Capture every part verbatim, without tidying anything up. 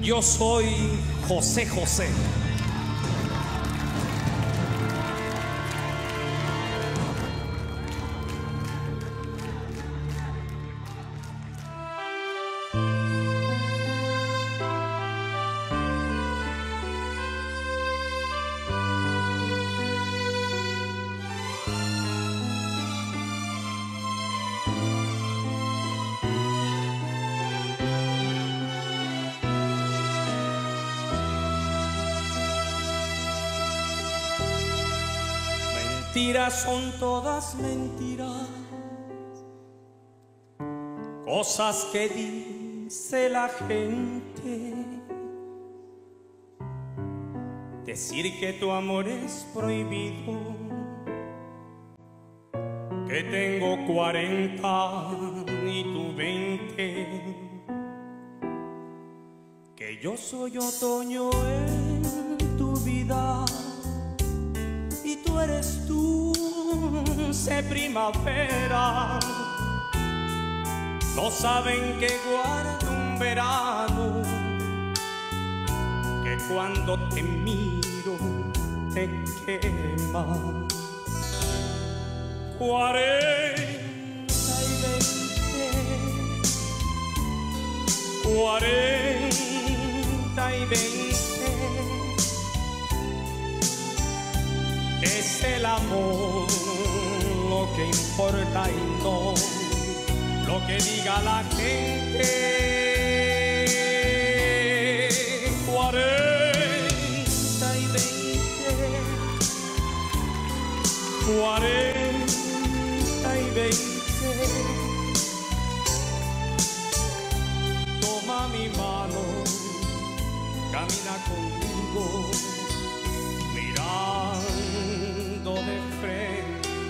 Yo soy José José. Mentiras son todas mentiras, cosas que dice la gente. Decir que tu amor es prohibido, que tengo cuarenta y tú veinte, que yo soy otoño en tu vida y tú eres dulce primavera. No saben que guardo un verano, que cuando te miro te quema. Cuarenta y veinte, cuarenta y veinte. Es el amor lo que importa y no lo que diga la gente. Cuarenta y veinte, cuarenta y veinte. Toma mi mano, camina conmigo, mirando de frente.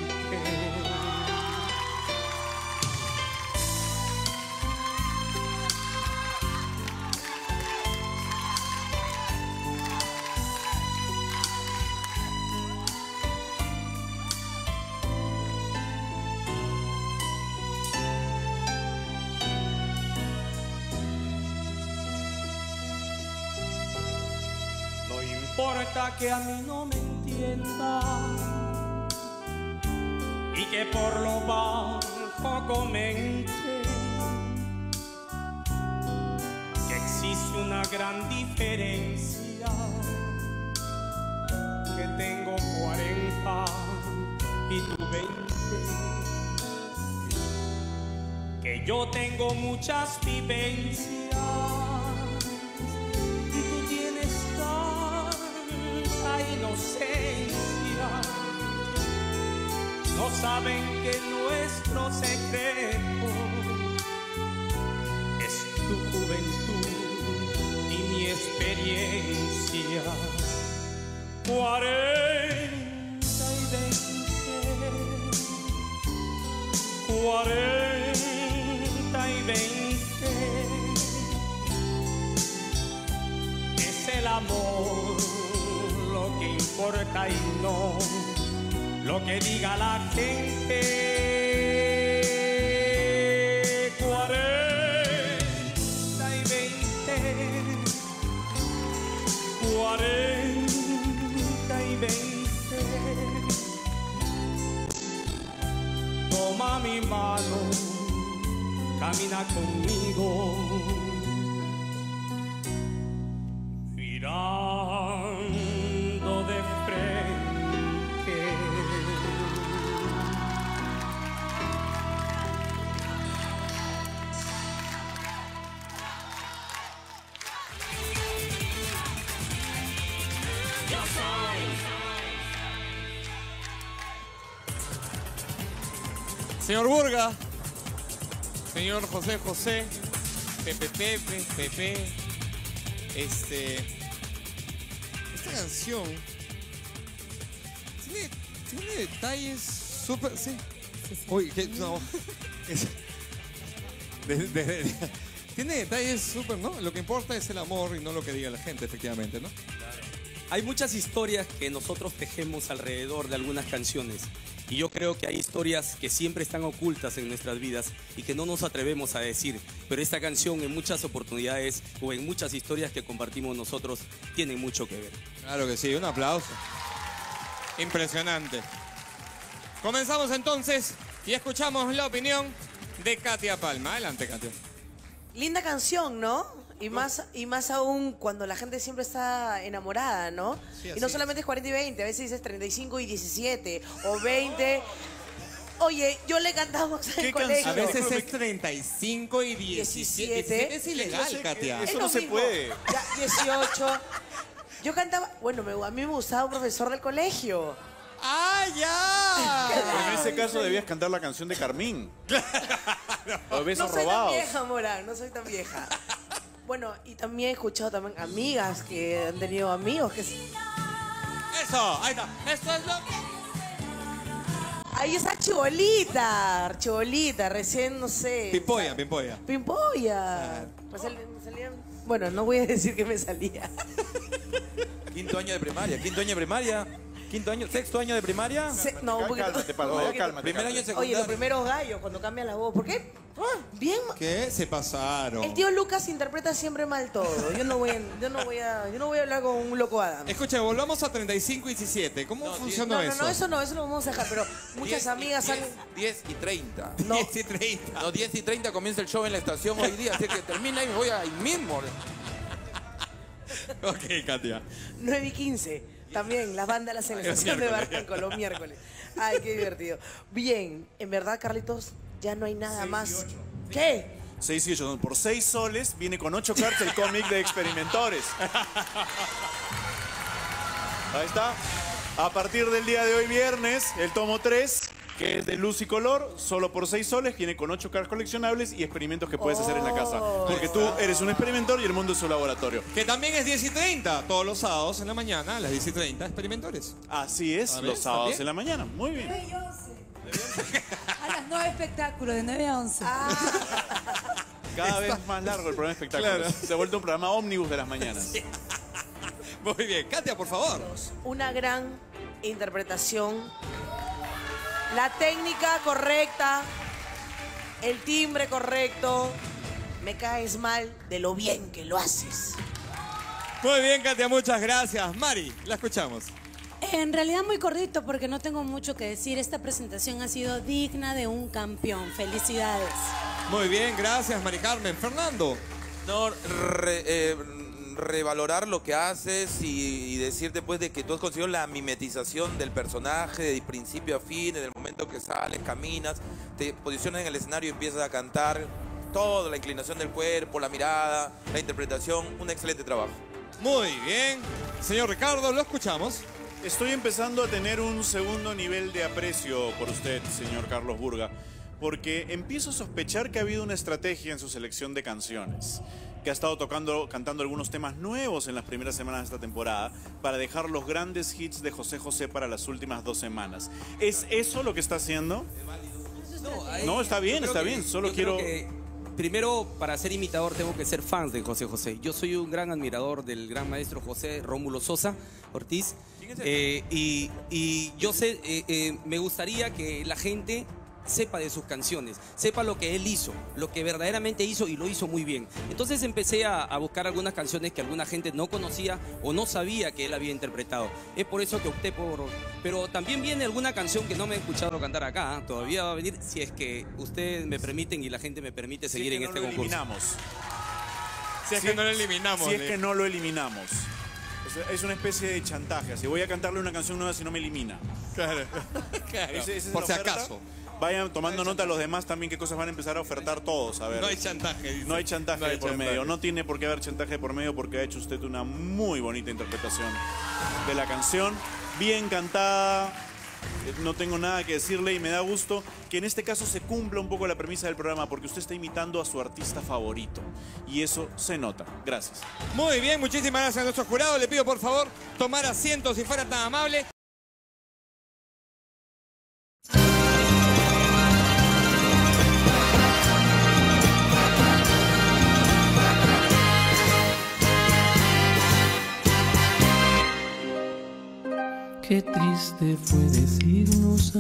No importa que a mí no me entienda y que por lo bajo comente que existe una gran diferencia, que tengo cuarenta y tú veinte, que yo tengo muchas vivencias y tú tienes tanta inocencia. No saben que nuestro secreto es tu juventud y mi experiencia. Cuarenta y veinte, cuarenta y veinte. Es el amor lo que importa y no lo que diga la gente. Cuarenta y veinte, cuarenta y veinte. Toma mi mano, camina conmigo, mirando de frente. Señor Burga, señor José José, Pepe Pepe, Pepe, este, esta canción tiene, tiene detalles súper, sí, Sí, sí. uy, que, no, es- de- de- de- tiene detalles súper, ¿no? Lo que importa es el amor y no lo que diga la gente, efectivamente, ¿no? Hay muchas historias que nosotros tejemos alrededor de algunas canciones Y yo creo que hay historias que siempre están ocultas en nuestras vidas y que no nos atrevemos a decir. Pero esta canción en muchas oportunidades o en muchas historias que compartimos nosotros tiene mucho que ver. Claro que sí, un aplauso. Impresionante. Comenzamos entonces y escuchamos la opinión de Katia Palma. Adelante, Katia. Linda canción, ¿no? Y más, y más aún cuando la gente siempre está enamorada, ¿no? Sí, y no así solamente es cuarenta y veinte, a veces dices treinta y cinco y diecisiete o veinte. Oye, yo le cantamos en el colegio. A veces es treinta y cinco y diecisiete. diecisiete es ilegal, Katia. Es Eso lo no se mismo. puede. Ya, dieciocho. Yo cantaba, bueno, me- a mí me gustaba un profesor del colegio. ¡Ah, ya! En ese caso debías cantar la canción de Carmín. Los besos No soy robados. tan vieja, Morán, no soy tan vieja. Bueno, y también he escuchado también amigas que han tenido amigos que... Eso, ahí está. Eso es lo que... Ahí está Chibolita, Chibolita, recién, no sé... Pimpolla, pimpolla. Pimpolla. Me sal- me salían... Bueno, no voy a decir que me salía. Quinto año de primaria, quinto año de primaria, quinto año, sexto año de primaria. Se- no, un poquito... Cálmate, Palma, un ya poquito. cálmate. Primer año de Oye, secundaria. los primeros gallos cuando cambian la voz. ¿Por qué? Ah, bien... ¿Qué? Se pasaron. El tío Lucas interpreta siempre mal todo. Yo no voy a, yo no voy a, yo no voy a hablar con un loco Adam. Escucha, volvamos a treinta y cinco y diecisiete. ¿Cómo funcionó No, no, eso? no, eso no, eso lo vamos a dejar, pero muchas diez y- amigas han... diez y treinta. No. diez y treinta. No, diez y treinta comienza el show en la estación hoy día, así que termina y me voy ahí mismo. Ok, Katia. nueve y quince. También, las bandas de la selección de miércoles. Barranco, los miércoles. Ay, qué divertido. Bien, en verdad, Carlitos, ya no hay nada más. ¿Qué? seis y ocho. Por seis soles viene con ocho cartas el cómic de Experimentores. Ahí está. A partir del día de hoy, viernes, el tomo tres, que es de luz y color, solo por seis soles, viene con ocho cartas coleccionables y experimentos que puedes hacer en la casa. Porque tú eres un experimentor y el mundo es un laboratorio. Que también es diez y treinta. Todos los sábados en la mañana, a las diez y treinta, experimentores. Así es, A ver, los sábados ¿también? en la mañana. Muy bien. nueve y once. A las nueve espectáculos, de nueve a once. Cada vez más largo el programa de espectáculos. Claro. Se ha vuelto un programa ómnibus de las mañanas. Muy bien. Katia, por favor. Una gran interpretación. La técnica correcta. El timbre correcto. Me caes mal de lo bien que lo haces. Muy bien, Katia, muchas gracias. Mari, la escuchamos. En realidad muy cortito porque no tengo mucho que decir. Esta presentación ha sido digna de un campeón. Felicidades. Muy bien, gracias, Mari Carmen. Fernando. No, re- eh, revalorar lo que haces y, y decirte pues de que tú has conseguido la mimetización del personaje de principio a fin, en el momento que sales, caminas, te posicionas en el escenario y empiezas a cantar. Todo, la inclinación del cuerpo, la mirada, la interpretación, un excelente trabajo. Muy bien. Señor Ricardo, lo escuchamos. Estoy empezando a tener un segundo nivel de aprecio por usted, señor Carlos Burga, porque empiezo a sospechar que ha habido una estrategia en su selección de canciones, que ha estado tocando, cantando algunos temas nuevos en las primeras semanas de esta temporada para dejar los grandes hits de José José para las últimas dos semanas. ¿Es eso lo que está haciendo? No, está bien, Yo creo está que- bien, solo yo creo quiero- que primero, para ser imitador tengo que ser fan de José José. Yo soy un gran admirador del gran maestro José Rómulo Sosa Ortiz. Eh, y, y yo sé, eh, eh, me gustaría que la gente sepa de sus canciones, sepa lo que él hizo, lo que verdaderamente hizo y lo hizo muy bien. Entonces empecé a, a buscar algunas canciones que alguna gente no conocía o no sabía que él había interpretado. Es por eso que opté por... Pero también viene alguna canción que no me he escuchado cantar acá, ¿eh? Todavía va a venir si es que ustedes me permiten y la gente me permite Si seguir es que en no este lo concurso. eliminamos. Si es que no lo eliminamos. Si es le- que no lo eliminamos. O sea, es una especie de chantaje. Si voy a cantarle una canción nueva si no me elimina. Claro. Claro. Ese- esa es Por la si oferta. acaso. Vayan tomando nota los demás también qué cosas van a empezar a ofertar todos. A ver. No hay chantaje. dice. No hay chantaje No hay de por chantaje. medio. No tiene por qué haber chantaje de por medio porque ha hecho usted una muy bonita interpretación de la canción. Bien cantada. Eh, No tengo nada que decirle y me da gusto que en este caso se cumpla un poco la premisa del programa porque usted está imitando a su artista favorito. Y eso se nota. Gracias. Muy bien, muchísimas gracias a nuestro jurado. Le pido por favor tomar asiento si fuera tan amable. Qué triste triste fue decirnos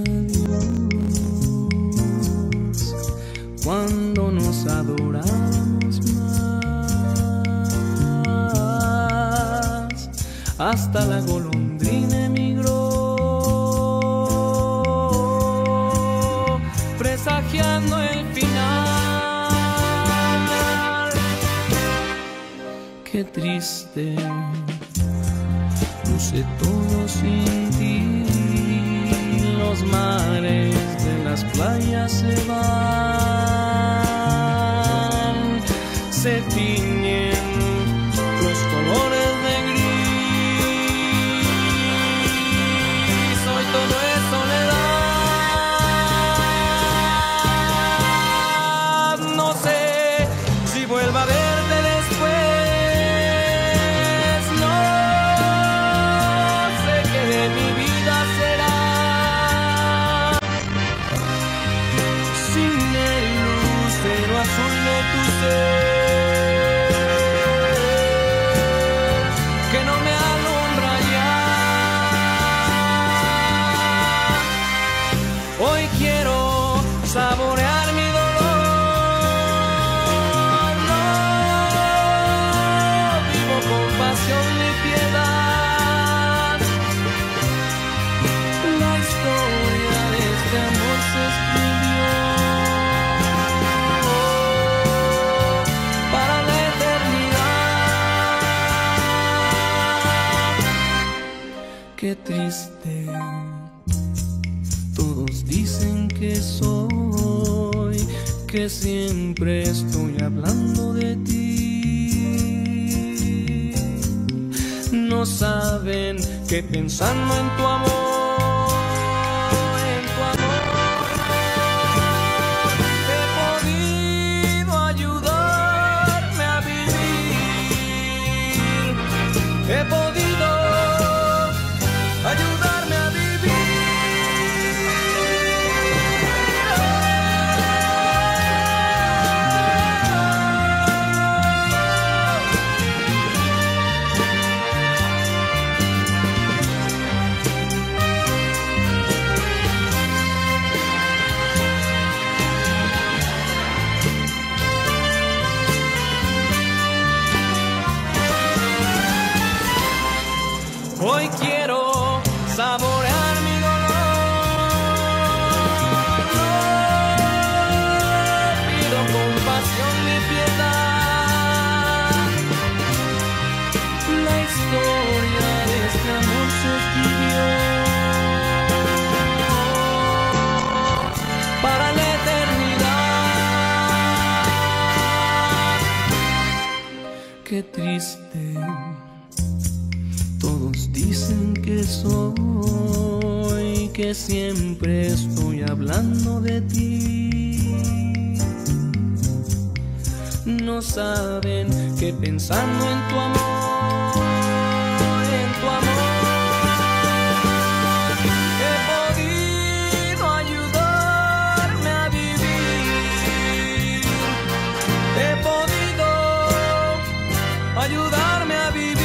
adiós cuando nos adorábamos más. Hasta la golondrina emigró, presagiando el final. Qué triste luce todo sin ti, los mares de las playas se van, se tiñen los colores de gris, hoy todo es soledad, no sé si vuelva a verte después. Que no me alumbra ya. Hoy quiero saborear mi dolor. No vivo con pasión ni piedad. La historia de este amor se escribió para la eternidad. Qué triste, todos dicen que soy, que siempre estoy hablando de ti. No saben que pensando en tu amor, en tu amor, he podido ayudarme a vivir. He podido ayudarme a vivir. Hoy quiero saborear mi dolor. No pido compasión ni piedad. La historia de este amor se escribió para la eternidad. Qué triste, todos dicen que soy, que siempre estoy hablando de ti. No saben que pensando en tu amor, en tu amor, he podido ayudarme a vivir. He podido ayudarme a vivir.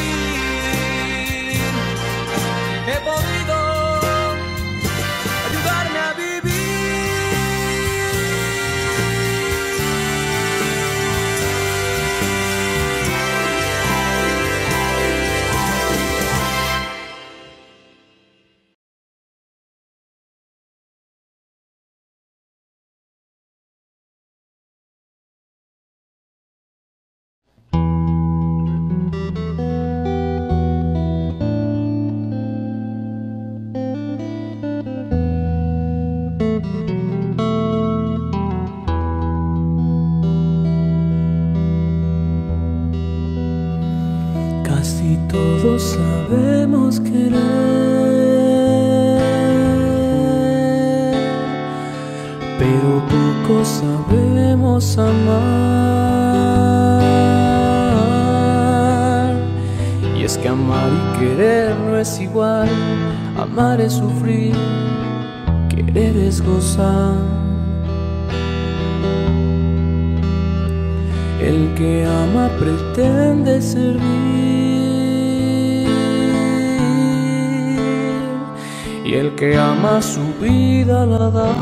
He podido ayudarme a vivir. Casi todos sabemos querer, pero poco sabemos amar. Y es que amar y querer no es igual. Amar es sufrir, querer es gozar. El que ama pretende servir y el que ama su vida la da.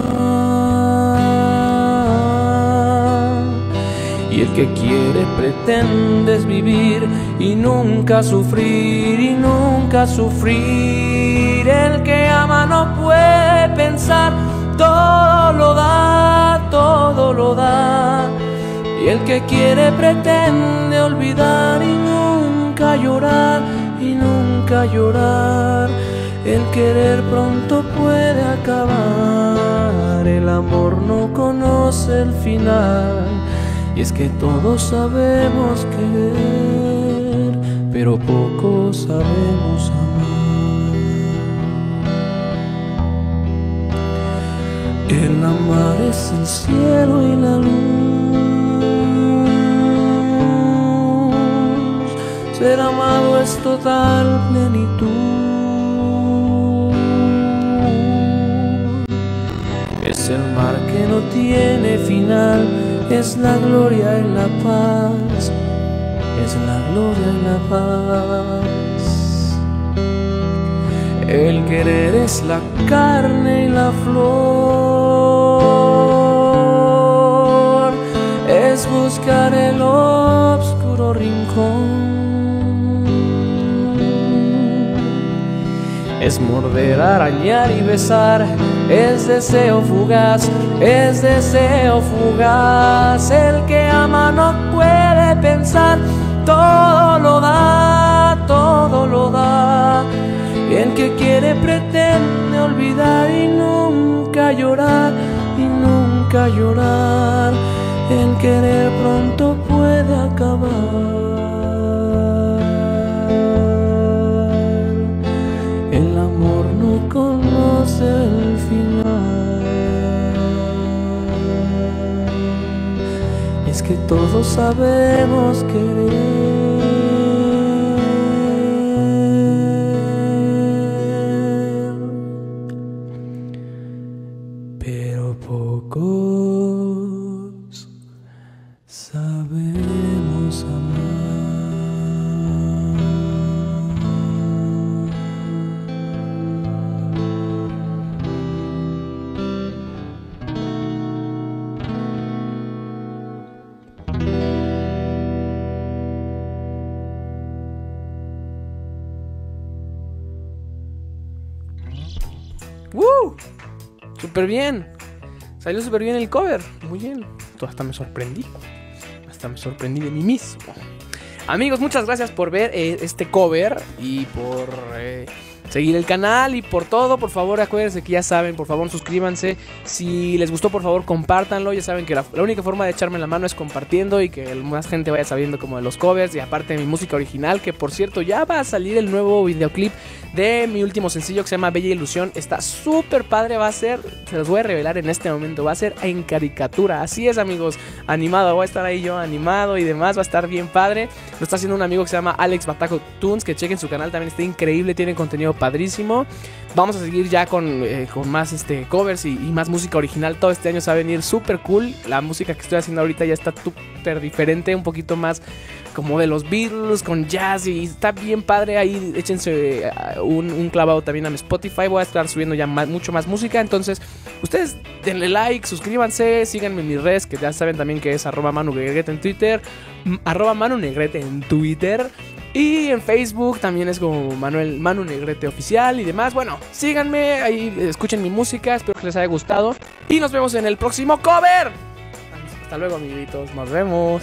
Y el que quiere pretendes vivir y nunca sufrir, y nunca sufrir. El que ama no puede pensar, todo lo da, todo lo da. Y el que quiere pretende olvidar y nunca llorar, y nunca llorar. El querer pronto puede acabar, el amor no conoce el final. Y es que todos sabemos querer, pero pocos sabemos amar. El amar es el cielo y la luz. Ser amado es total plenitud. Es el mar que no tiene final. Es la gloria y la paz, es la gloria y la paz. El querer es la carne y la flor, es buscar el oscuro rincón, es morder, arañar y besar, es deseo fugaz, es deseo fugaz. El que ama no puede pensar, todo lo da, todo lo da. El que quiere pretende olvidar y nunca llorar, y nunca llorar. El querer pronto puede acabar. El amor no conoce el final. Es que todos sabemos querer, pero pocos sabemos amar. ¡Woo! Súper bien. Salió súper bien el cover. Muy bien. Hasta me sorprendí. Hasta me sorprendí de mí mismo. Amigos, muchas gracias por ver eh, este cover y por eh, seguir el canal y por todo. Por favor, acuérdense que ya saben, por favor, suscríbanse. Si les gustó, por favor, compártanlo. Ya saben que la, la única forma de echarme la mano es compartiendo y que más gente vaya sabiendo como de los covers y aparte de mi música original, que por cierto ya va a salir el nuevo videoclip de mi último sencillo que se llama Bella Ilusión. Está súper padre, va a ser, se los voy a revelar en este momento, va a ser en caricatura. Así es, amigos, animado, voy a estar ahí yo animado y demás, va a estar bien padre. Lo está haciendo un amigo que se llama Alex Bataco Tunes, que chequen su canal, también está increíble, tiene contenido padrísimo. Vamos a seguir ya con, eh, con más este, covers y, y más música original. Todo este año se va a venir súper cool. La música que estoy haciendo ahorita ya está súper diferente, un poquito más como de los Beatles, con jazz, y está bien padre. Ahí échense un, un clavado también a mi Spotify. Voy a estar subiendo ya más, mucho más música. Entonces, ustedes denle like, suscríbanse, síganme en mis redes, que ya saben también que es arroba Manu Negrete en Twitter, arroba Manu Negrete en Twitter. Y en Facebook también es como Manuel Manu Negrete Oficial y demás. Bueno, síganme, ahí escuchen mi música, espero que les haya gustado. Y nos vemos en el próximo cover. Hasta luego, amiguitos, nos vemos.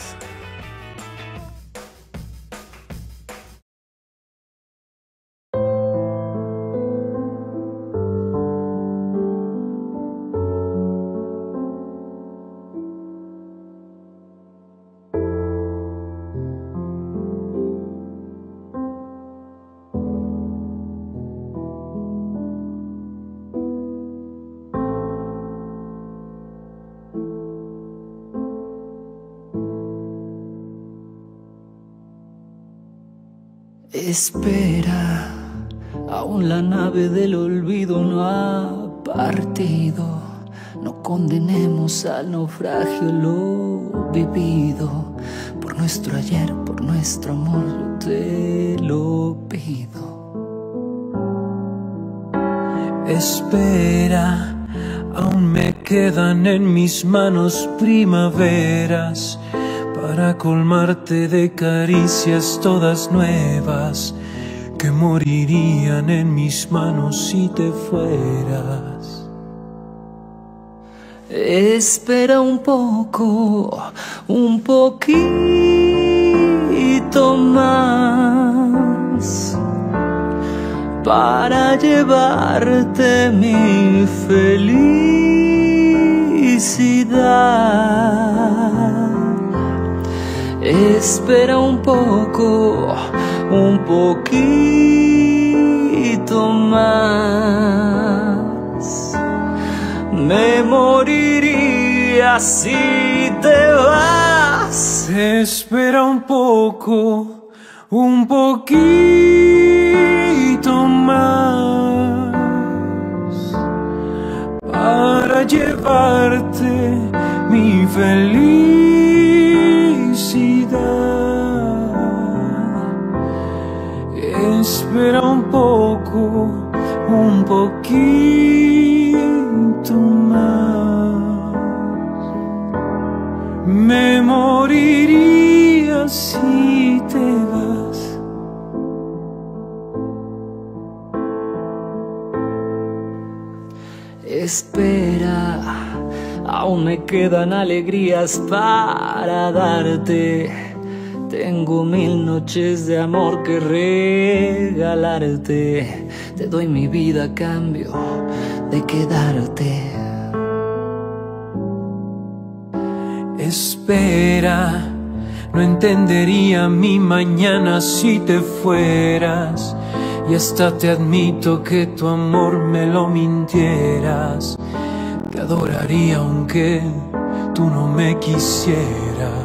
Espera, aún la nave del olvido no ha partido. No condenemos al naufragio lo vivido. Por nuestro ayer, por nuestro amor, yo te lo pido. Espera, aún me quedan en mis manos primaveras para colmarte de caricias todas nuevas que morirían en mis manos si te fueras. Espera un poco, un poquito más para llevarte mi felicidad. Espera un poco, un poquito más. Me moriría si te vas. Espera un poco, un poquito más para llevarte mi felicidad. Espera un poco, un poquito más. Me moriría si te vas. Espera, aún me quedan alegrías para darte. Tengo mil noches de amor que regalarte. Te doy mi vida a cambio de quedarte. Espera, no entendería mi mañana si te fueras. Y hasta te admito que tu amor me lo mintieras. Te adoraría aunque tú no me quisieras.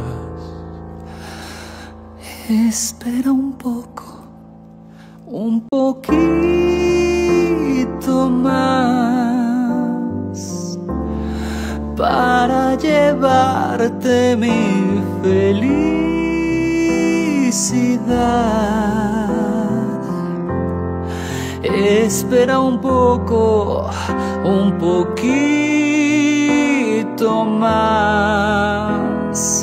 Espera un poco, un poquito más para llevarte mi felicidad. Espera un poco, un poquito más.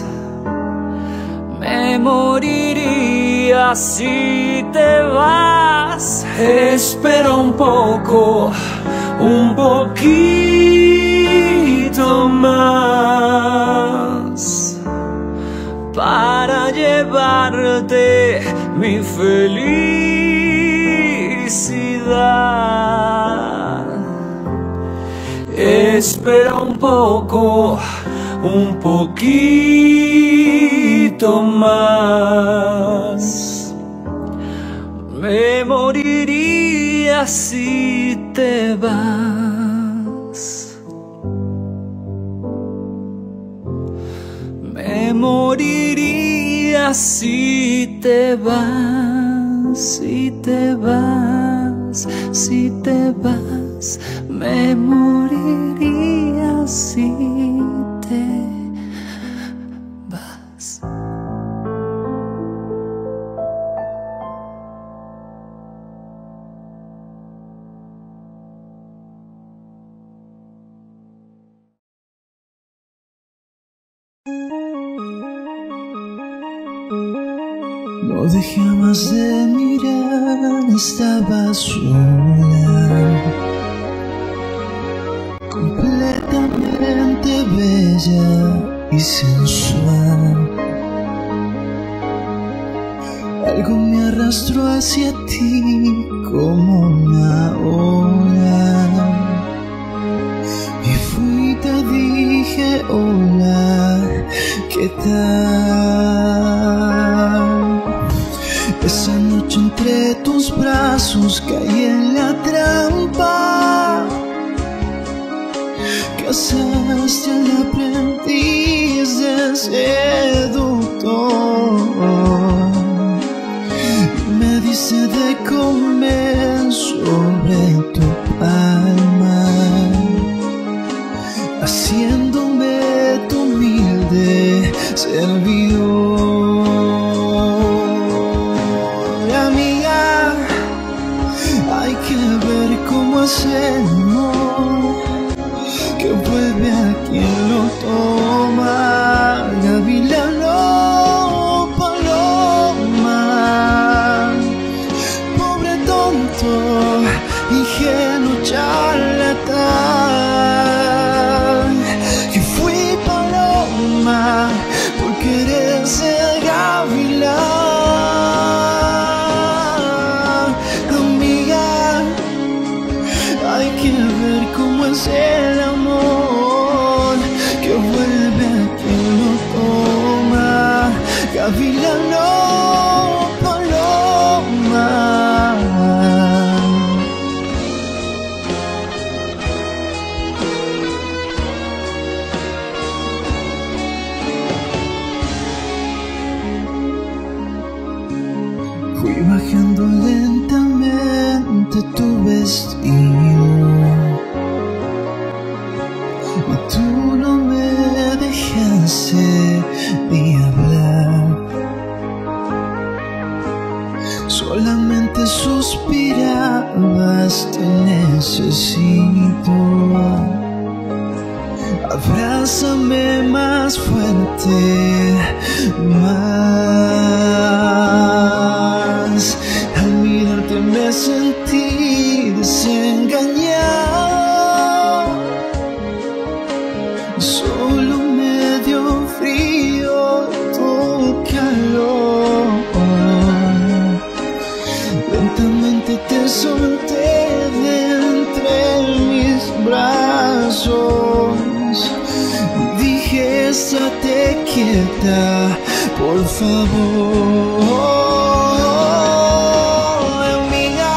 Me moriría si te vas. Espera un poco, un poquito más para llevarte mi felicidad. Espera un poco, un poquito más. Me moriría si te vas. Me moriría si te vas, si te vas, si te vas. Me moriría si te vas. No dejabas de mirar, estaba sola, completamente bella y sensual. Algo me arrastró hacia ti como una ola, y fui y te dije hola, ¿qué tal? Esa noche entre tus brazos caí en la trampa. Casaste al aprendiz del seductor. Me diste de comer sobre tu palma, haciéndome tu humilde servidor. Amiga, hay que ver cómo hacer vuelve a quien lo toma. Gavilano, paloma, pobre tonto, ingenuo charlatán, que fui paloma por querer ser gavilán. Amiga, hay que ver cómo es el amor, que vuelve a quien lo toma. Gavilano, paloma. Fui bajando lentamente tu vestido y tú no me dejaste ni hablar. Solamente suspirabas, te necesito. Abrázame más fuerte, más. Al mirarte me sentí desengañado. Solo me dio frío tu calor. Lentamente te solté de entre mis brazos. Dije, estate quieta, por favor. Amiga,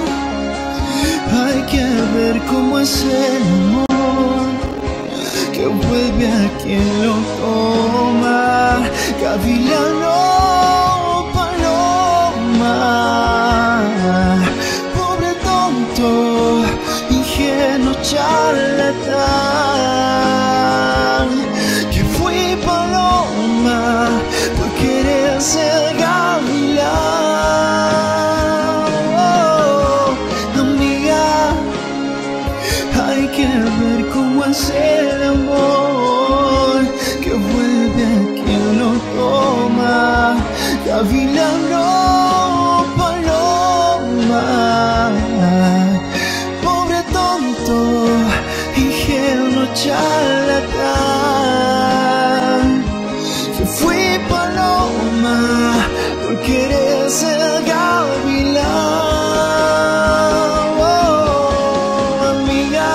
hay que ver cómo es el amor, que vuelve a quien lo toma. Gavilano, paloma, pobre tonto, ingenuo charlatán, que fui paloma por querer ser gavilán. Oh, amiga, hay que ver cómo es el amor, que vuelve a quien lo toma. Gavilano, paloma, pobre tonto, ingenuo charlatán, que fui paloma por querer ser gavilán. Oh, amiga.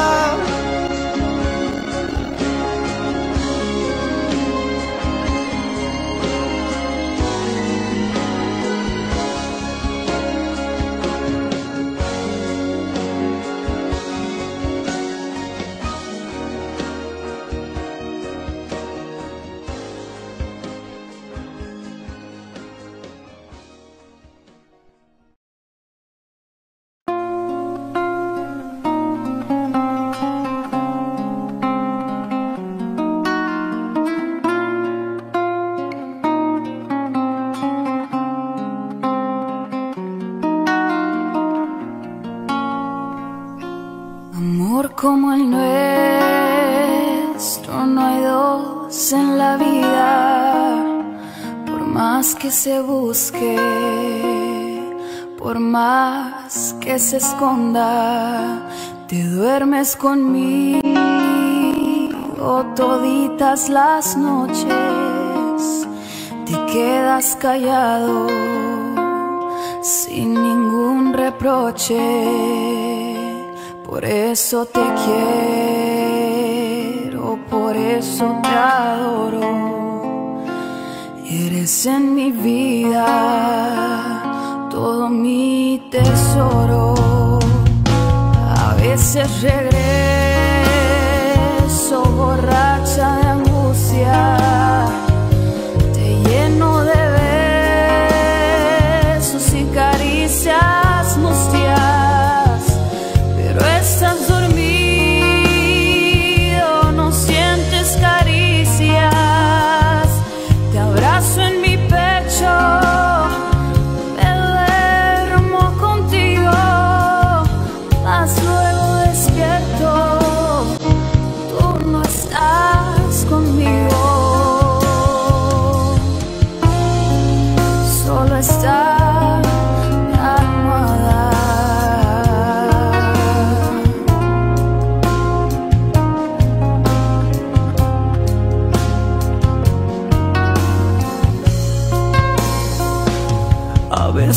Como el nuestro no hay dos en la vida, por más que se busque, por más que se esconda, te duermes conmigo toditas las noches, te quedas callado sin ningún reproche. Por eso te quiero, por eso te adoro. Eres en mi vida todo mi tesoro. A veces regreso borracha de angustia, te lleno de besos y caricias mustias. Estás dormido, no sientes caricias. Te abrazo en mi pecho, me duermo contigo, mas luego despierto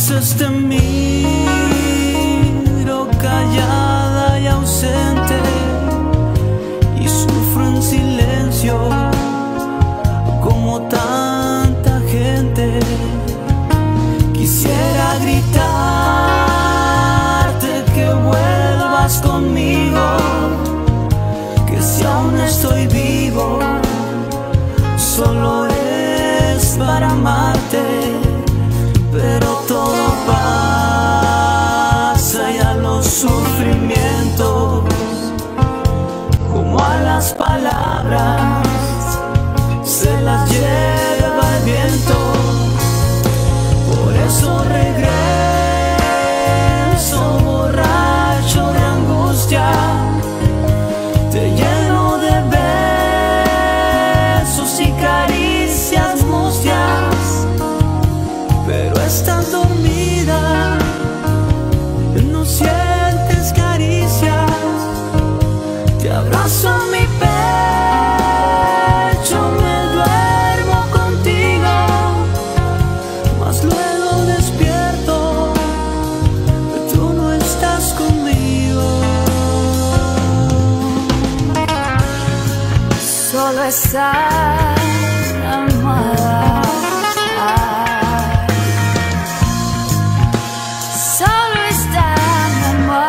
veces te miro callada y ausente y sufro en silencio como tanta gente. Quisiera gritarte que vuelvas conmigo, que si aún estoy vivo solo es para amarte, pero todo pasa y a los sufrimientos como a las palabras se las lleva el viento. Por eso regreso borracho de angustia, te lleno de besos y caricias mustias, pero estás dormida, no sientes caricias. Te abrazo a mi pecho, me duermo contigo, mas luego despierto, tú no estás conmigo. Solo esa almohada, solo está mi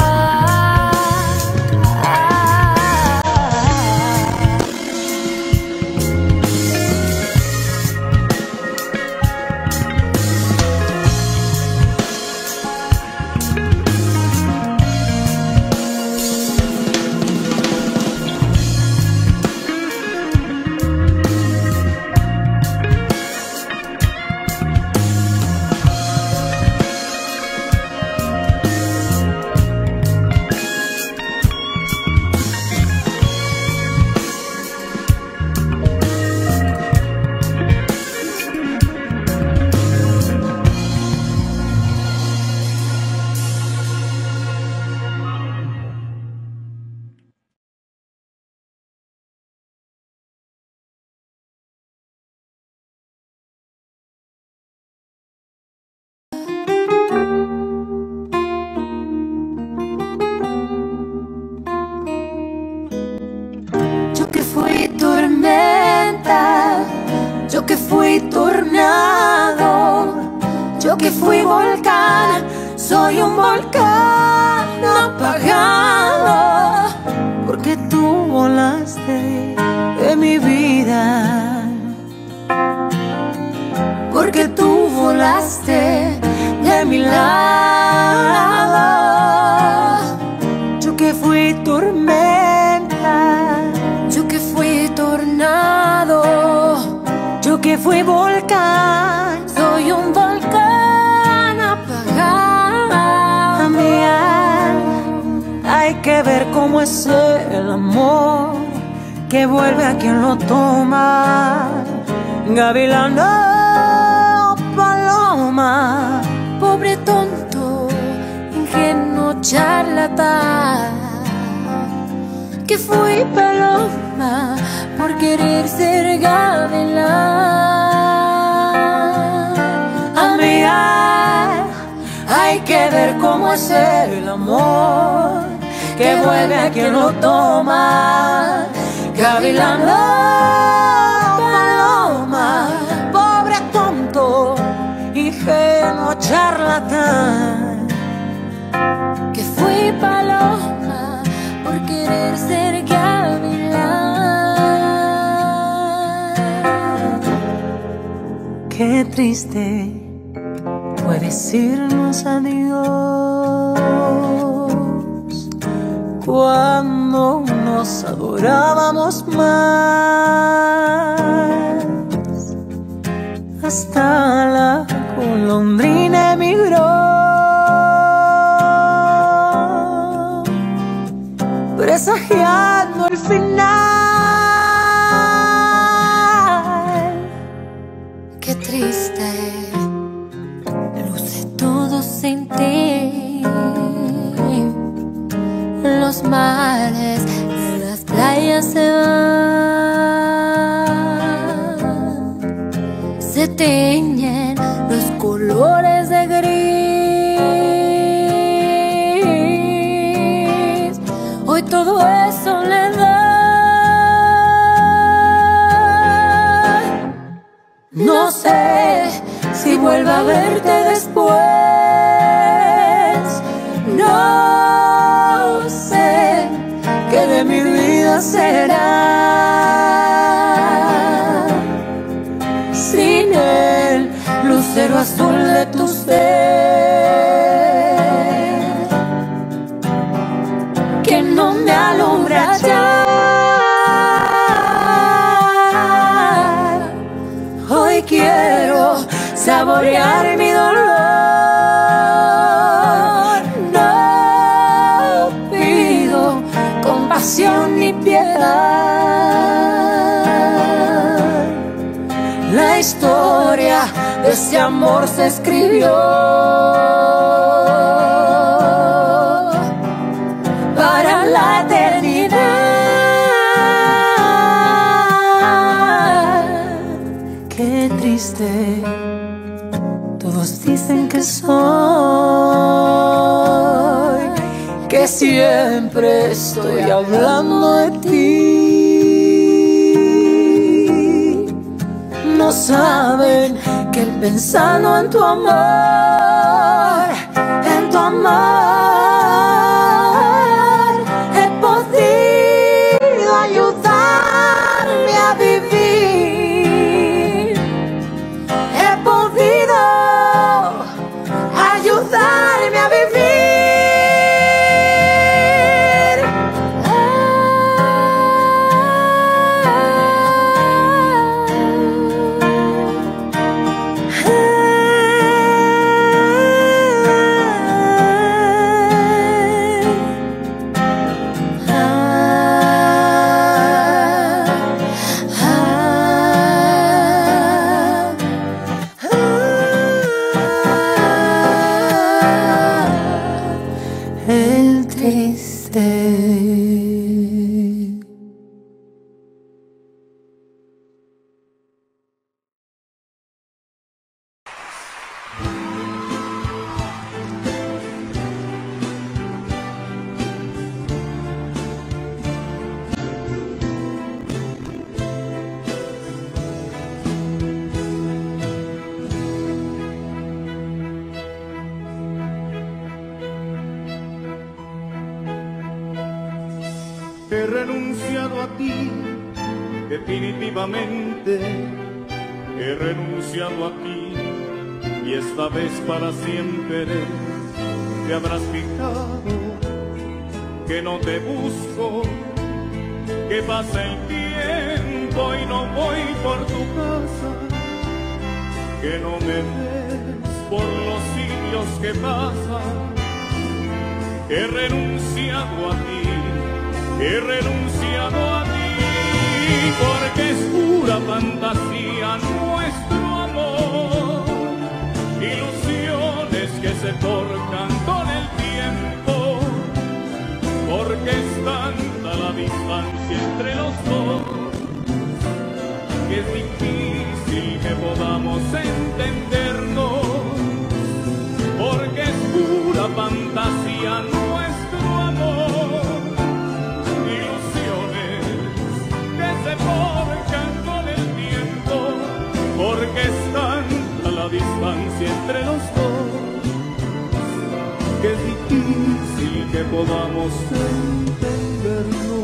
yo que fui tornado, yo que fui volcán, soy un volcán apagado, porque tú volaste de mi vida, porque tú volaste de mi lado. Yo que fui tormenta, yo que fui tornado, yo que fui volcán, soy un volcán apagado. Mía, hay que ver cómo es el amor que vuelve a quien lo toma. Gavilano, paloma, pobre tonto, ingenuo charlatán, que fui paloma por querer ser gavilán. Amiga, hay que ver cómo es el amor que vuelve a quien lo toma. Gavilano, paloma, pobre tonto, ingenuo charlatán, que fui paloma por querer ser gavilán. Qué triste fue decirnos adiós cuando nos adorábamos más. Hasta la golondrina emigró, presagiando el final. Qué triste luce todo sin ti. Los mares de las playas se van, se teñen los colores de gris. vuelva a verte después. No sé qué de mi vida será sin el lucero azul de tu ser, que no me alumbra ya. Hoy quiero saborear mi dolor. No pido compasión ni piedad. La historia de ese amor se escribió para la eternidad. Qué triste, todos dicen que soy, que siempre estoy hablando de ti. No saben que pensando en tu amor, en tu amor, he podido ayudarme a vivir. He podido ayudarme a vivir. El triste. He renunciado a ti, definitivamente. He renunciado a ti y esta vez para siempre. Te habrás fijado que no te busco, que pasa el tiempo y no voy por tu casa, que no me ves por los siglos que pasan. He renunciado a ti. He renunciado a ti, porque es pura fantasía nuestro amor, ilusiones que se forjan con el tiempo, porque es tanta la distancia entre los dos, que es difícil que podamos entendernos, porque es pura fantasía nuestro amor. Se forjan con el tiempo, porque es tanta la distancia entre los dos, que es difícil que podamos entendernos.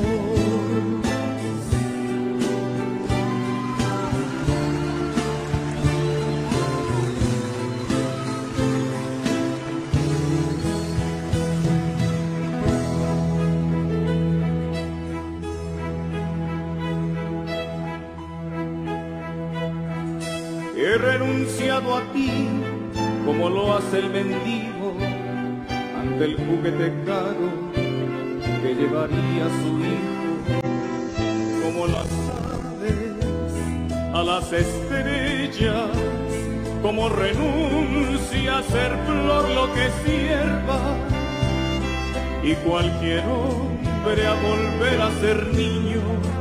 He renunciado a ti, como lo hace el mendigo ante el juguete caro que llevaría su hijo, como las aves a las estrellas, como renuncia a ser flor lo que es hierba, y cualquier hombre a volver a ser niño.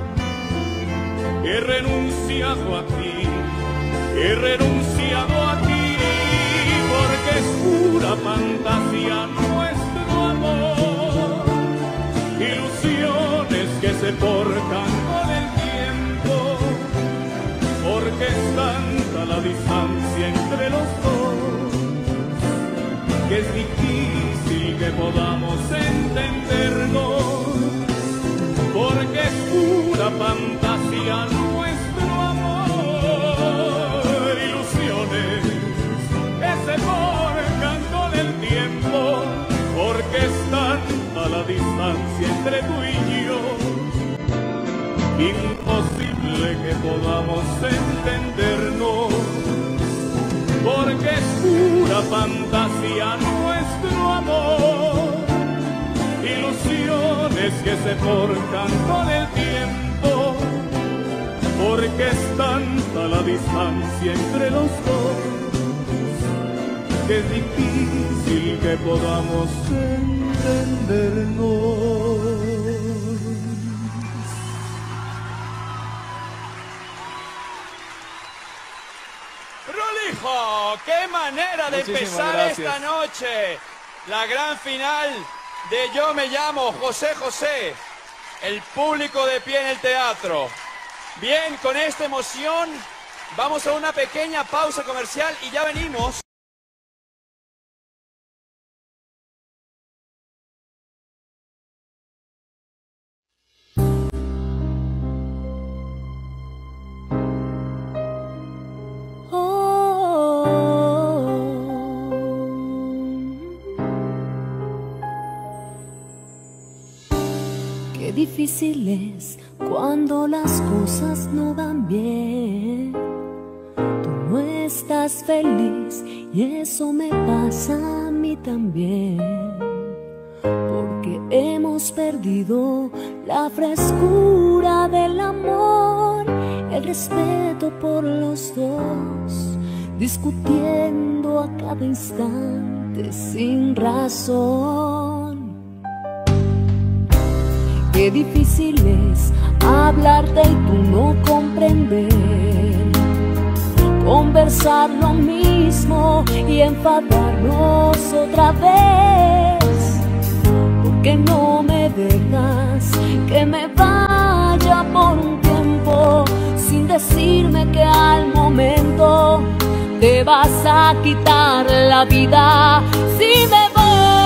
He renunciado a ti. He renunciado a ti, porque es pura fantasía nuestro amor, ilusiones que se forjan con el tiempo, porque es tanta la distancia entre los dos, imposible que podamos entendernos, porque es pura fantasía nuestro amor, ilusiones que se forjan con el tiempo, porque es tanta la distancia entre los dos, que es difícil que podamos entendernos. ¡Prolijo! ¡Qué manera de Muchísimas empezar gracias. esta noche! La gran final de Yo me llamo José José. El público de pie en el teatro. Bien, con esta emoción vamos a una pequeña pausa comercial y ya venimos. Qué difícil es cuando las cosas no van bien. Tú no estás feliz y eso me pasa a mí también. Porque hemos perdido la frescura del amor, el respeto por los dos, discutiendo a cada instante sin razón. Qué difícil es hablarte y tú no comprender, conversar lo mismo y enfadarnos otra vez, porque no me dejas que me vaya por un tiempo sin decirme que al momento te vas a quitar la vida si me voy.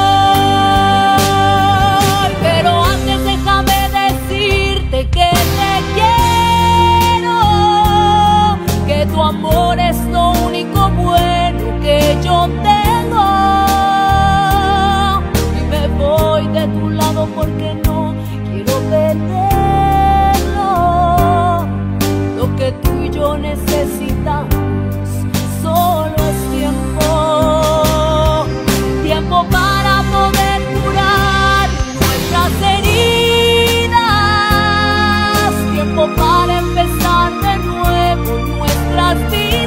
Pero antes déjame decirte que te quiero, que tu amor es lo único bueno que yo tengo. Y me voy de tu lado porque no quiero perderlo. Lo que tú y yo necesitamos solo es tiempo, tiempo para poder curar nuestras heridas, tiempo para empezar de nuevo nuestras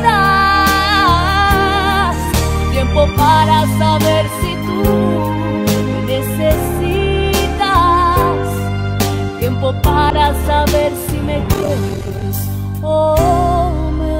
vidas, tiempo para saber si tú me necesitas, tiempo para saber si me quieres o me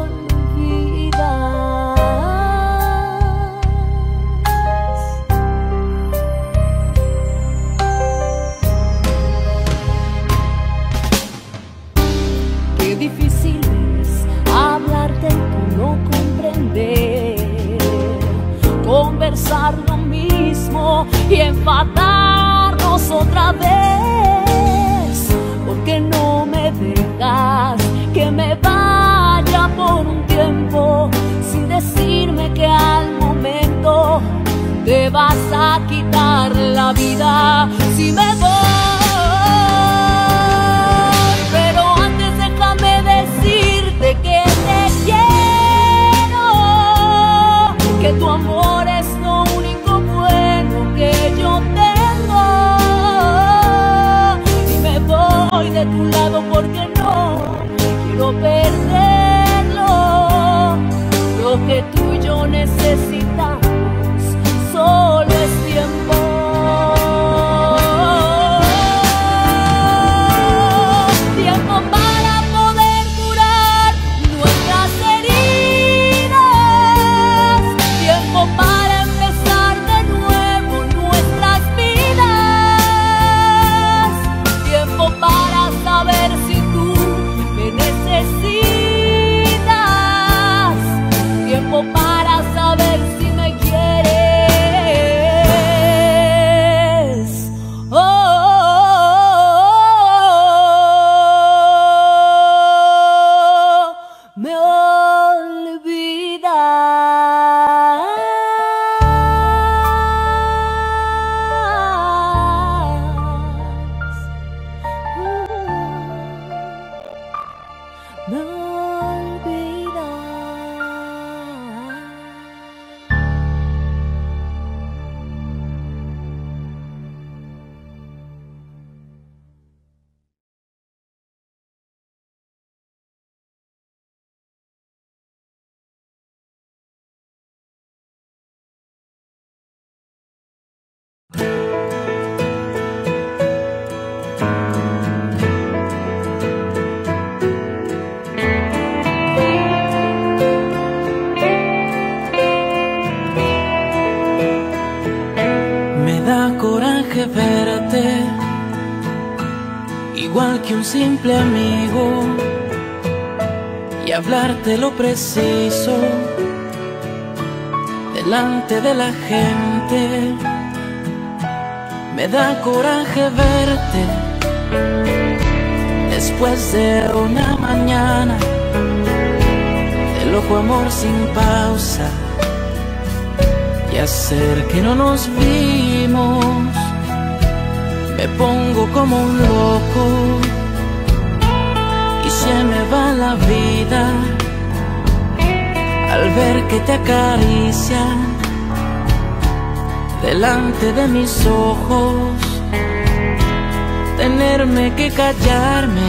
difícil es hablarte y tú no comprender, conversar lo mismo y enfadarnos otra vez, porque no me dejas que me vaya por un tiempo sin decirme que al momento te vas a quitar la vida si me voy. Decirte que te quiero, que tu amor es lo único bueno que yo tengo. Y me voy de tu lado porque no quiero perderlo. Lo que tú y yo necesitamos solo es tiempo. Para saber si no olvidar. Me da coraje verte, igual que un simple amigo, y hablarte lo preciso delante de la gente. Me da coraje verte después de una mañana de loco amor sin pausa, y hacer que no nos vimos. Me pongo como un loco y se me va la vida al ver que te acarician delante de mis ojos. Tenerme que callarme,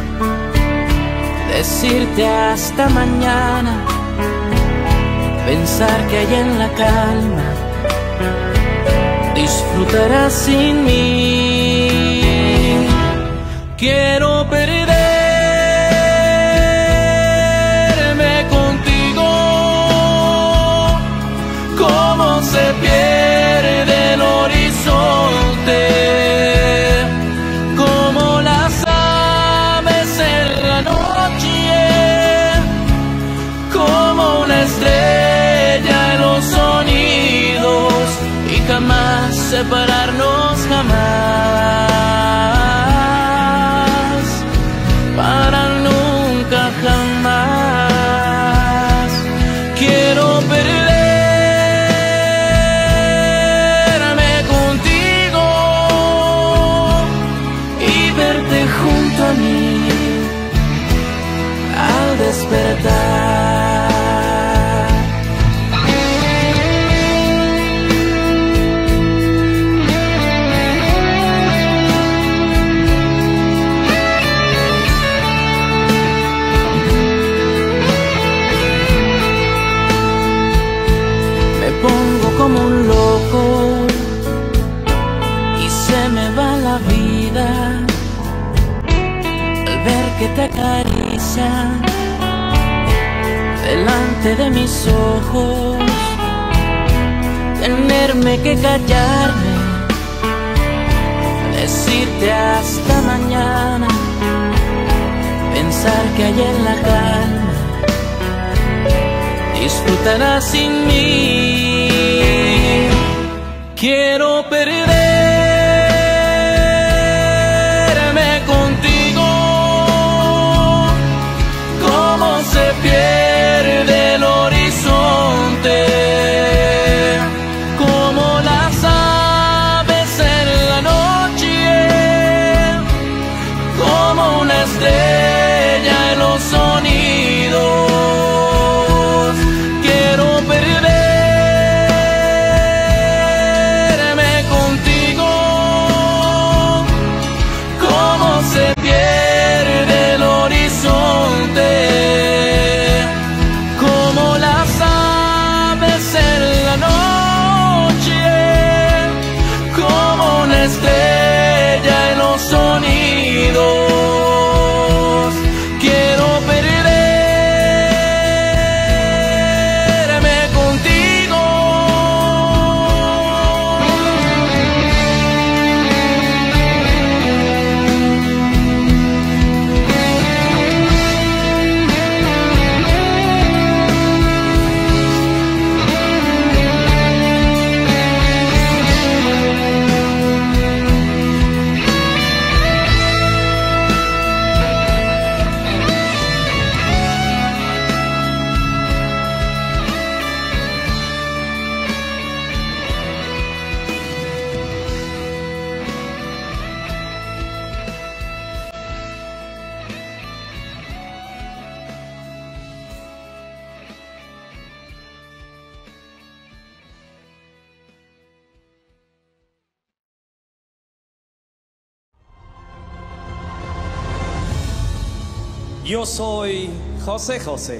decirte hasta mañana, pensar que allá en la calma disfrutarás sin mí. Quiero perderme contigo, como se pierde el horizonte, como las aves en la noche, como una estrella en los sonidos, y jamás separarnos, jamás, para nunca jamás. Quiero perderme contigo y verte junto a mí al despertar. Como un loco y se me va la vida al ver que te acarician delante de mis ojos. Tenerme que callarme, decirte hasta mañana, pensar que allá en la calma disfrutarás sin mí. Quiero perderme contigo, como se pierde el horizonte, como las aves en la noche, como una estrella en los sonidos. Quiero perderme contigo Yo soy José José.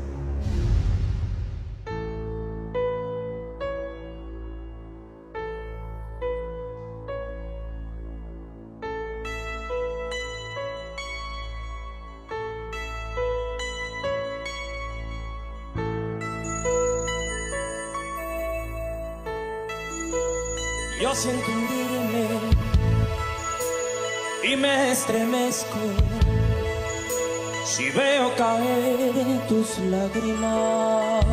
Yo siento hundirme y me estremezco si veo caer tus lágrimas.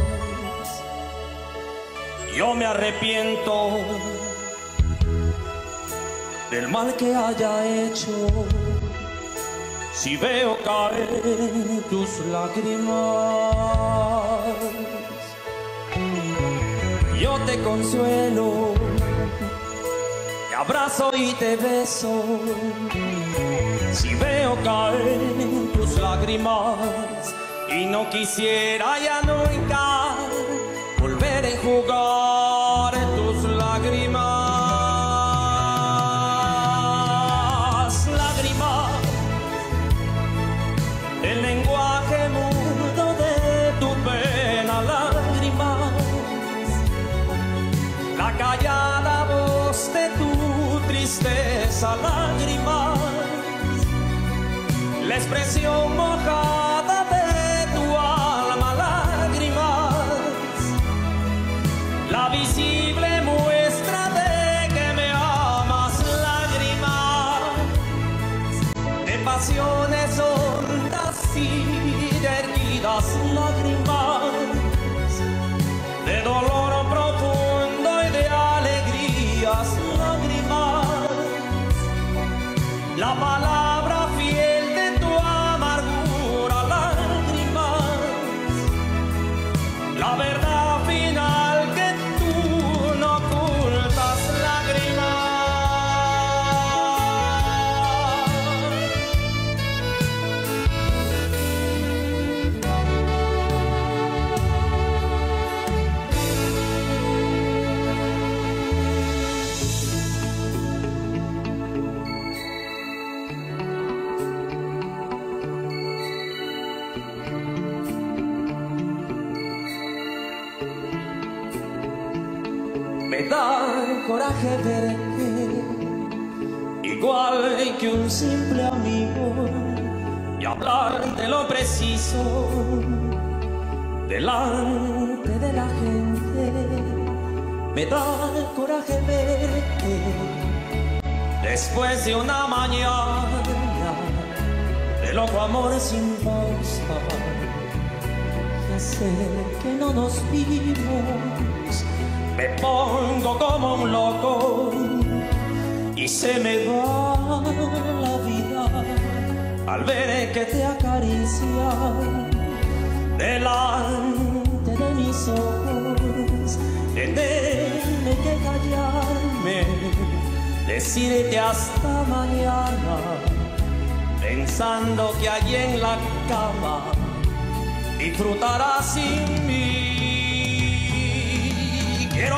Yo me arrepiento del mal que haya hecho si veo caer tus lágrimas. Yo te consuelo, te abrazo y te beso si veo caer tus lágrimas, y no quisiera ya nunca volver a enjugar tus lágrimas. Lágrimas, el lenguaje mudo de tu pena. Lágrimas, la callada voz de tu tristeza. Lágrimas, la expresión mojada de tu alma. Lágrimas, la visible muestra de que me amas. Lágrimas, de pasiones hondas y de erguidas. Lágrimas, de dolor profundo y de alegrías. Lágrimas, la palabra fiel de tu amargura. Lágrimas, la verdad final que tú no ocultas. Lágrimas. Me da coraje verte igual que un simple amigo y hablar de lo preciso delante de la gente. Me da coraje verte después de una mañana de loco amor sin pausa. Ya sé que no nos vimos, me pongo como un loco y se me va la vida al ver que te acaricia delante de mis ojos. Tenerme que callarme, decirte hasta mañana, pensando que allí en la cama disfrutarás sin mí. Quiero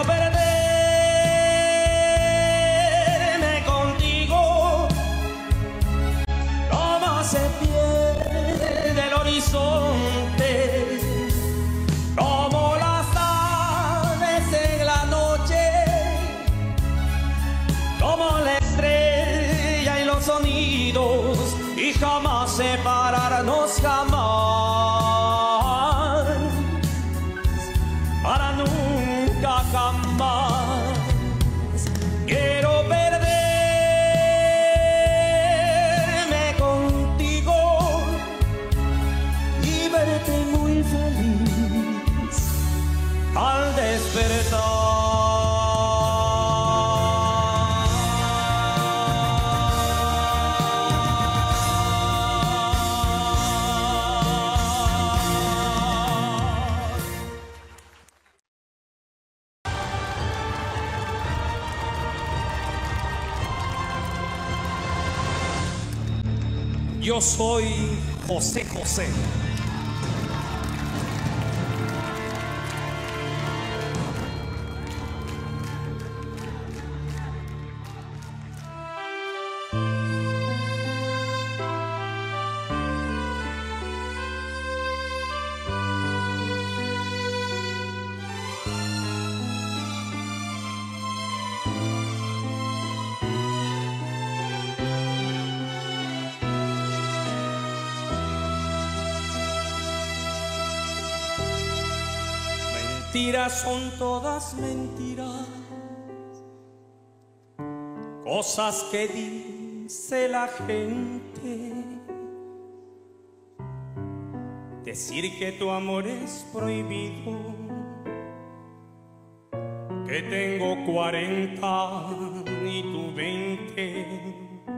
perderme contigo, como se pierde el horizonte, como las aves en la noche, como la estrella y los sonidos, y jamás separarnos, jamás, para nunca jamás. Quiero perderme contigo y verte muy feliz al despertar. Yo soy José José. mentiras son todas mentiras, cosas que dice la gente. Decir que tu amor es prohibido, que tengo cuarenta y tú veinte,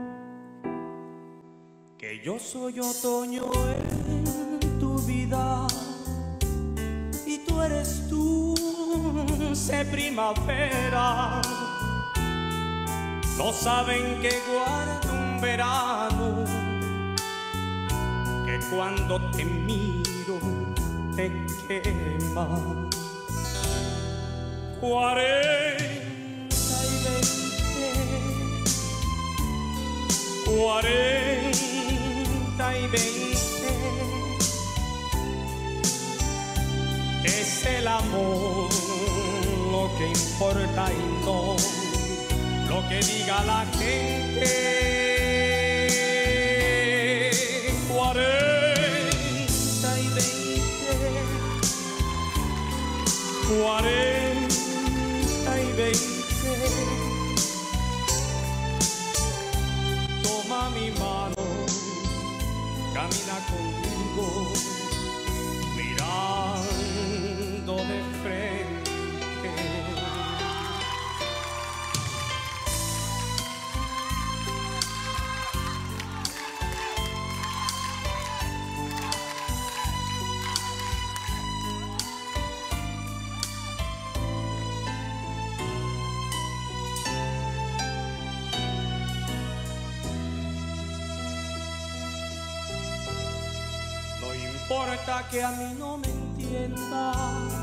que yo soy otoño en tu vida y tú eres dulce primavera. No saben que guardo un verano, que cuando te miro te quema. Cuarenta y veinte, cuarenta y veinte, es el amor lo que importa y no lo que diga la gente. Cuarenta y veinte, cuarenta y veinte. Toma mi mano, camina conmigo, mirando de frente. No importa que a mí no me entienda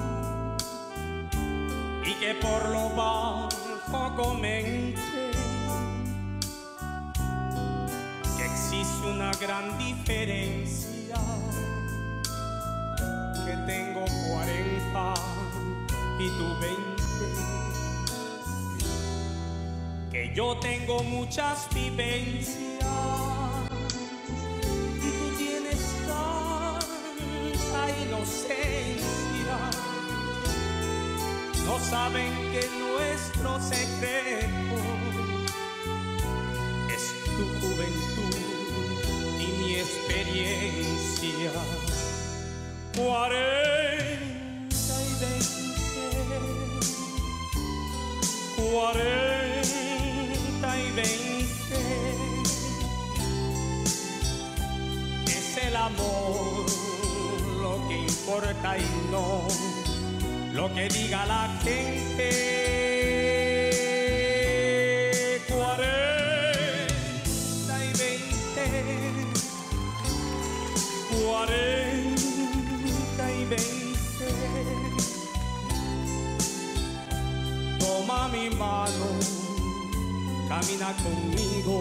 y que por lo bajo comente que existe una gran diferencia, que tengo cuarenta y tú veinte, que yo tengo muchas vivencias y tú tienes tanta inocencia. No saben que nuestro secreto es tu juventud y mi experiencia. Cuarenta y veinte, cuarenta y veinte, es el amor lo que importa y no lo que diga la gente. Cuarenta y veinte, cuarenta y veinte. Toma mi mano, camina conmigo,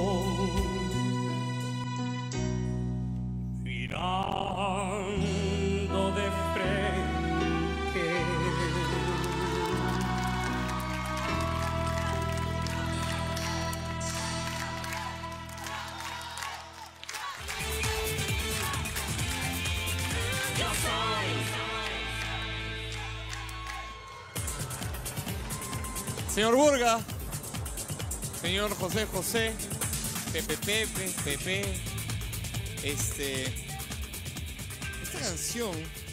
mirando de frente. Señor Burga, señor José José, Pepe Pepe, Pepe, este, esta canción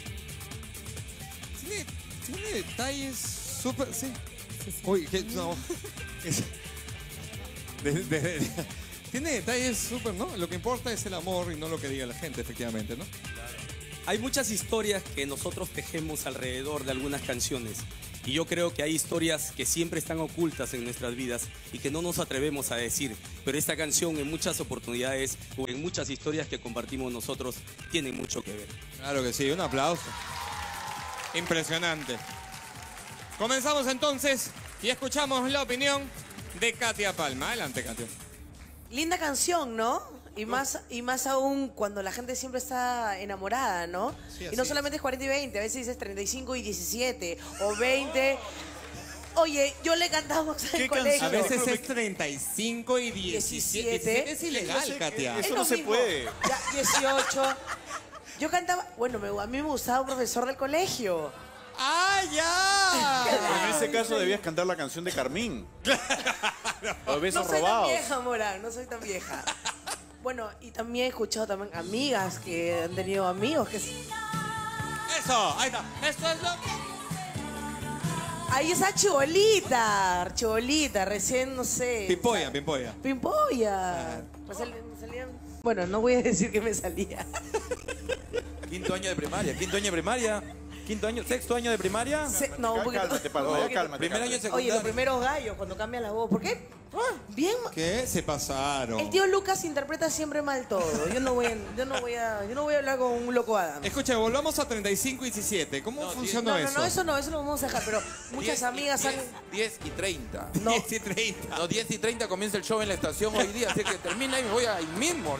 tiene, tiene detalles súper, sí, uy, que no, es, de, de, de, tiene detalles súper, ¿no? Lo que importa es el amor y no lo que diga la gente, efectivamente, ¿no? Hay muchas historias que nosotros tejemos alrededor de algunas canciones. Y yo creo que hay historias que siempre están ocultas en nuestras vidas y que no nos atrevemos a decir. Pero esta canción en muchas oportunidades o en muchas historias que compartimos nosotros tiene mucho que ver. Claro que sí, un aplauso. Impresionante. Comenzamos entonces y escuchamos la opinión de Katia Palma. Adelante, Katia. Linda canción, ¿no? Y más, y más aún cuando la gente siempre está enamorada, ¿no? Sí, y no así solamente es cuarenta y veinte, a veces dices treinta y cinco y diecisiete o veinte. Oye, yo le cantaba en el colegio. A veces es treinta y cinco y diecisiete. diecisiete es ilegal, sé, Katia. eso Es no lo se mismo. puede. Ya, dieciocho. Yo cantaba, bueno, me- a mí me gustaba un profesor del colegio. ¡Ah, ya! En ese caso debías cantar la canción de Carmín. Los besos No soy robados. tan vieja, Morán, no soy tan vieja. Bueno, y también he escuchado también amigas que han tenido amigos que... Eso, ahí está. Esto es lo que... Ahí esa chibolita, chibolita, recién, no sé. Pimpolla, pimpolla. Pimpolla. Me sal- me salían... Bueno, no voy a decir que me salía. Quinto año de primaria, quinto año de primaria, quinto año, sexto año de primaria. Se- no, un poquito. Cálmate, Palma, ya cálmate. Primer año de Oye, secundaria. los primeros gallos, cuando cambia la voz. ¿Por qué? Ah, bien. ¿Qué? Se pasaron. El tío Lucas interpreta siempre mal todo. Yo no voy a, yo no voy a, yo no voy a hablar con un loco Adam. Escucha, volvamos a treinta y cinco y diecisiete. ¿Cómo No, funcionó No, no, eso? no, eso no, eso lo vamos a dejar, pero muchas diez y- amigas han... diez y treinta. No. diez y treinta. No, diez y treinta comienza el show en la estación hoy día, así que termina y me voy ahí mismo.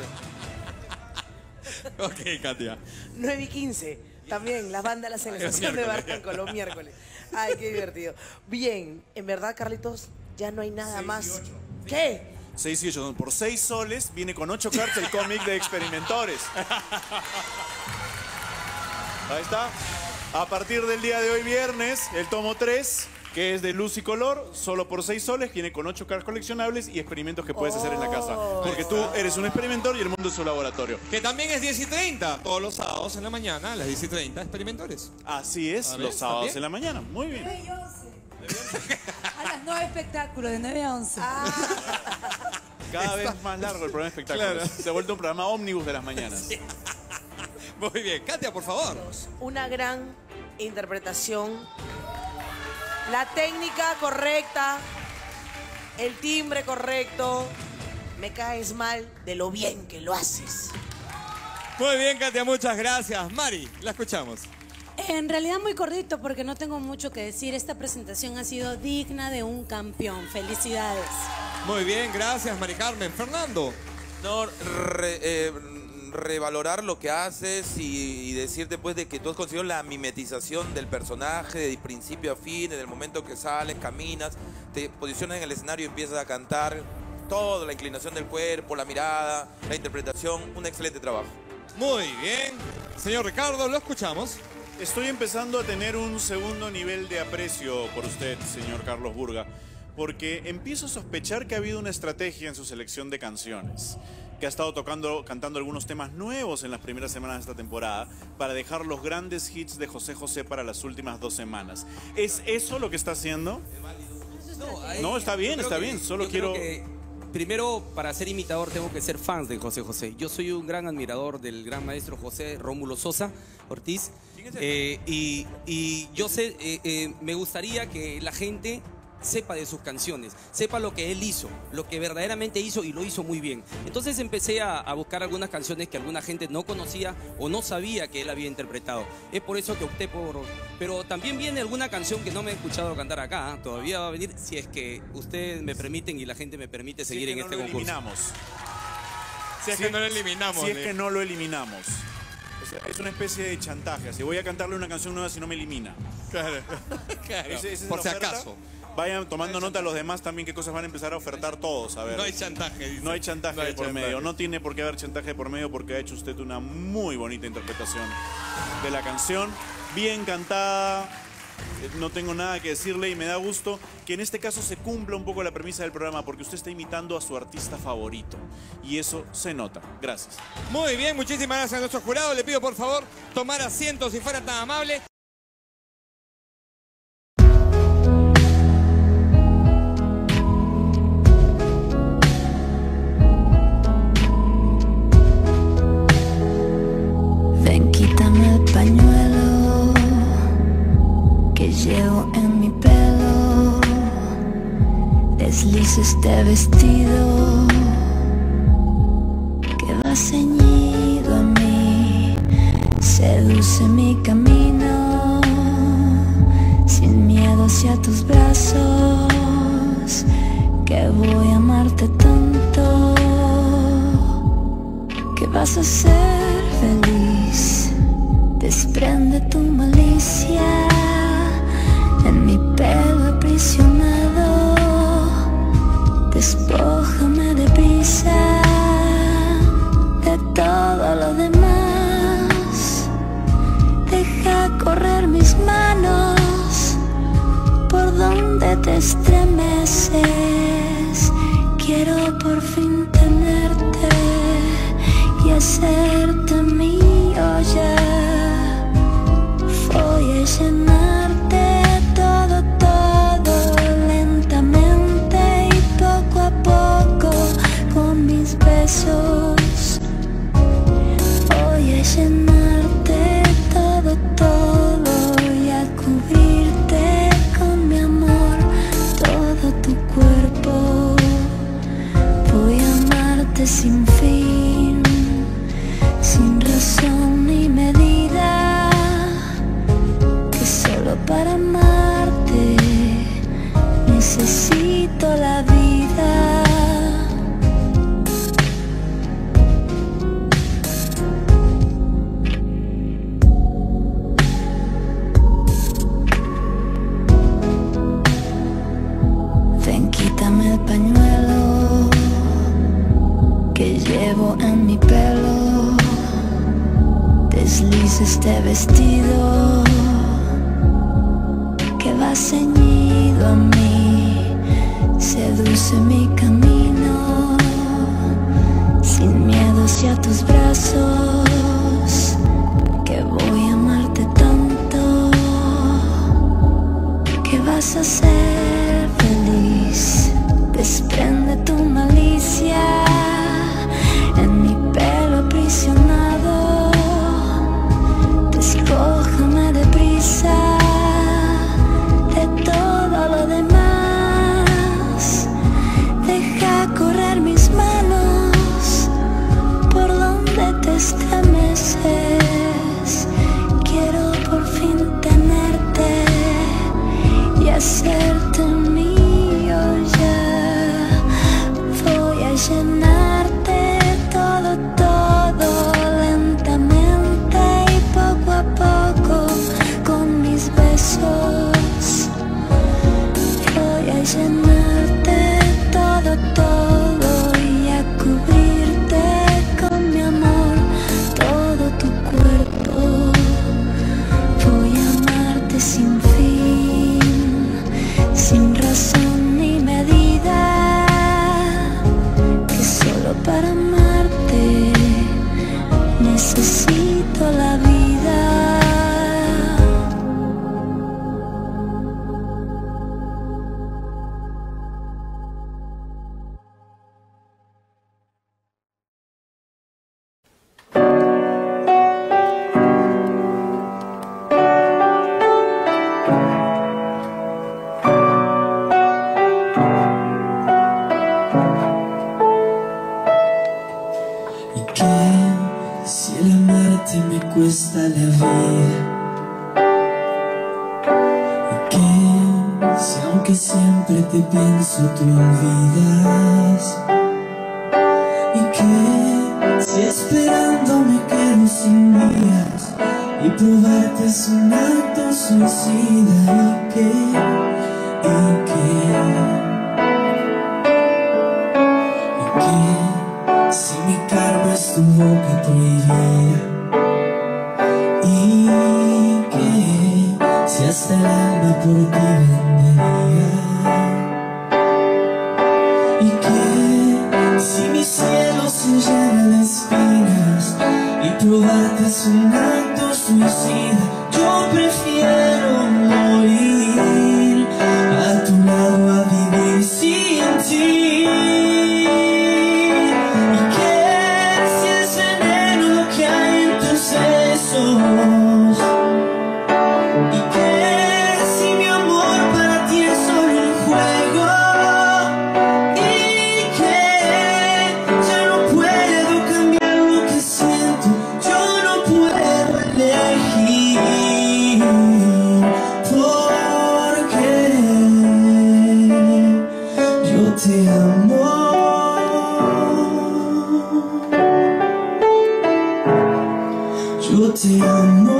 Ok, Katia. nueve y quince. También, las bandas de la celebración de miércoles. Barranco los miércoles. Ay, qué divertido. Bien, en verdad, Carlitos, ya no hay nada más. ¿Qué? seis y ocho. Por seis soles viene con ocho cartas el cómic de Experimentores. Ahí está. A partir del día de hoy, viernes, el tomo tres, que es de luz y color, solo por seis soles, viene con ocho cartas coleccionables y experimentos que puedes hacer en la casa. Porque tú eres un experimentor y el mundo es un laboratorio. Que también es diez y treinta. Todos los sábados en la mañana, a las diez y treinta, experimentores. Así es, A ver, los sábados ¿está bien? en la mañana. Muy bien. nueve y once. A las nueve espectáculos, de nueve a once. Cada vez más largo el programa de espectáculos. Claro. Se ha vuelto un programa ómnibus de las mañanas. Muy bien. Katia, por favor. Una gran interpretación. La técnica correcta. El timbre correcto. Me caes mal de lo bien que lo haces. Muy bien, Katia, muchas gracias. Mari, la escuchamos. En realidad muy cortito porque no tengo mucho que decir. Esta presentación ha sido digna de un campeón. Felicidades. Muy bien, gracias, Mari Carmen. Fernando. No, re- eh, revalorar lo que haces y, y decirte pues de que tú has conseguido la mimetización del personaje de principio a fin, en el momento que sales, caminas, te posicionas en el escenario y empiezas a cantar, todo, la inclinación del cuerpo, la mirada, la interpretación, un excelente trabajo. Muy bien. Señor Ricardo, lo escuchamos. Estoy empezando a tener un segundo nivel de aprecio por usted, señor Carlos Burga, porque empiezo a sospechar que ha habido una estrategia en su selección de canciones, que ha estado tocando, cantando algunos temas nuevos en las primeras semanas de esta temporada para dejar los grandes hits de José José para las últimas dos semanas. ¿Es eso lo que está haciendo? ahí- No, está bien, yo creo está que- bien, solo yo creo quiero- que primero, para ser imitador tengo que ser fan de José José. Yo soy un gran admirador del gran maestro José Rómulo Sosa Ortiz. Eh, y, y yo sé, eh, eh, me gustaría que la gente sepa de sus canciones, sepa lo que él hizo, lo que verdaderamente hizo y lo hizo muy bien. Entonces empecé a, a buscar algunas canciones que alguna gente no conocía o no sabía que él había interpretado. Es por eso que opté por... Pero también viene alguna canción que no me he escuchado cantar acá, ¿eh? Todavía va a venir si es que ustedes me permiten y la gente me permite seguir Si es en que este no lo concurso. eliminamos. Si es que no lo eliminamos. Si es le- que no lo eliminamos. O sea, es una especie de chantaje. Si voy a cantarle una canción nueva si no me elimina. Claro. Claro. Ese- esa es Por la si oferta. acaso. Vayan tomando nota los demás también qué cosas van a empezar a ofertar todos. A ver. No hay chantaje, dice. No hay chantaje No hay de por chantaje. medio. No tiene por qué haber chantaje de por medio porque ha hecho usted una muy bonita interpretación de la canción. Bien cantada. Eh, No tengo nada que decirle y me da gusto que en este caso se cumpla un poco la premisa del programa porque usted está imitando a su artista favorito. Y eso se nota. Gracias. Muy bien, muchísimas gracias a nuestro jurado. Le pido por favor tomar asiento si fuera tan amable. Ven, quítame el pañuelo que llevo en mi pelo. Desliza este vestido que va ceñido a mí. Seduce mi camino sin miedo hacia tus brazos. Que voy a amarte tanto que vas a ser feliz. Desprende tu malicia en mi pelo aprisionado. Despójame de prisa de todo lo demás. Deja correr mis manos te estremeces. Quiero por fin tenerte y hacerte mío ya. Voy a llenarte todo, todo, lentamente y poco a poco con mis besos. Voy a llenarte todo, todo y a cubrirte con mi amor todo tu cuerpo. Voy a amarte sin fin, sin razón ni medida, que solo para amarte necesito la vida. Ven, quítame el pañuelo que llevo en mi pelo. Desliza este vestido que va ceñido a mí. Seduce mi camino, sin miedo hacia tus brazos, que voy a amarte tanto, que vas a ser feliz. Desprende tu malicia en mi pelo aprisionado. Despójame deprisa de todo lo demás. Deja correr mis manos por donde te estremeces. Quiero por fin tenerte y hacerte mío ya. Voy a llenarte todo, todo, lentamente y poco a poco con mis besos. Voy a llenarte todo, todo y a cubrirte con mi amor todo tu cuerpo. Voy a amarte sin fin, sin razón ni medida, que solo para amarte necesito la vida. ¿Y qué si el amarte me cuesta la vida? ¿Y qué si aunque siempre te pienso tú olvidas? ¿Y qué si esperando me quedo sin días y probarte es un acto suicida? ¿Y qué? ¿Y qué? ¿Y qué si mi karma es tu boca prohibida? ¿Y qué si hasta el alma por ti vendería? ¿Y qué si mi cielo se llena de espinas y probarte es un acto suicida? Yo prefiero morir a tu lado a vivir sin ti. ¿Y qué si es veneno lo que hay en tus sesos? ¿Y qué si mi amor para ti es solo un juego? ¿Y qué? Ya no puedo cambiar lo que siento, yo no puedo elegir, porque yo te amo. Yo te amo.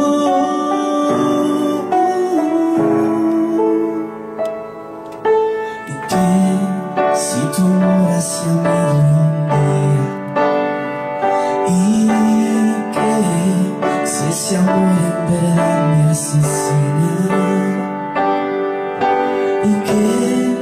¿Y qué si tu amor hacia mí duró un día? ¿Y qué si ese amor en verdad me asesina? ¿Y qué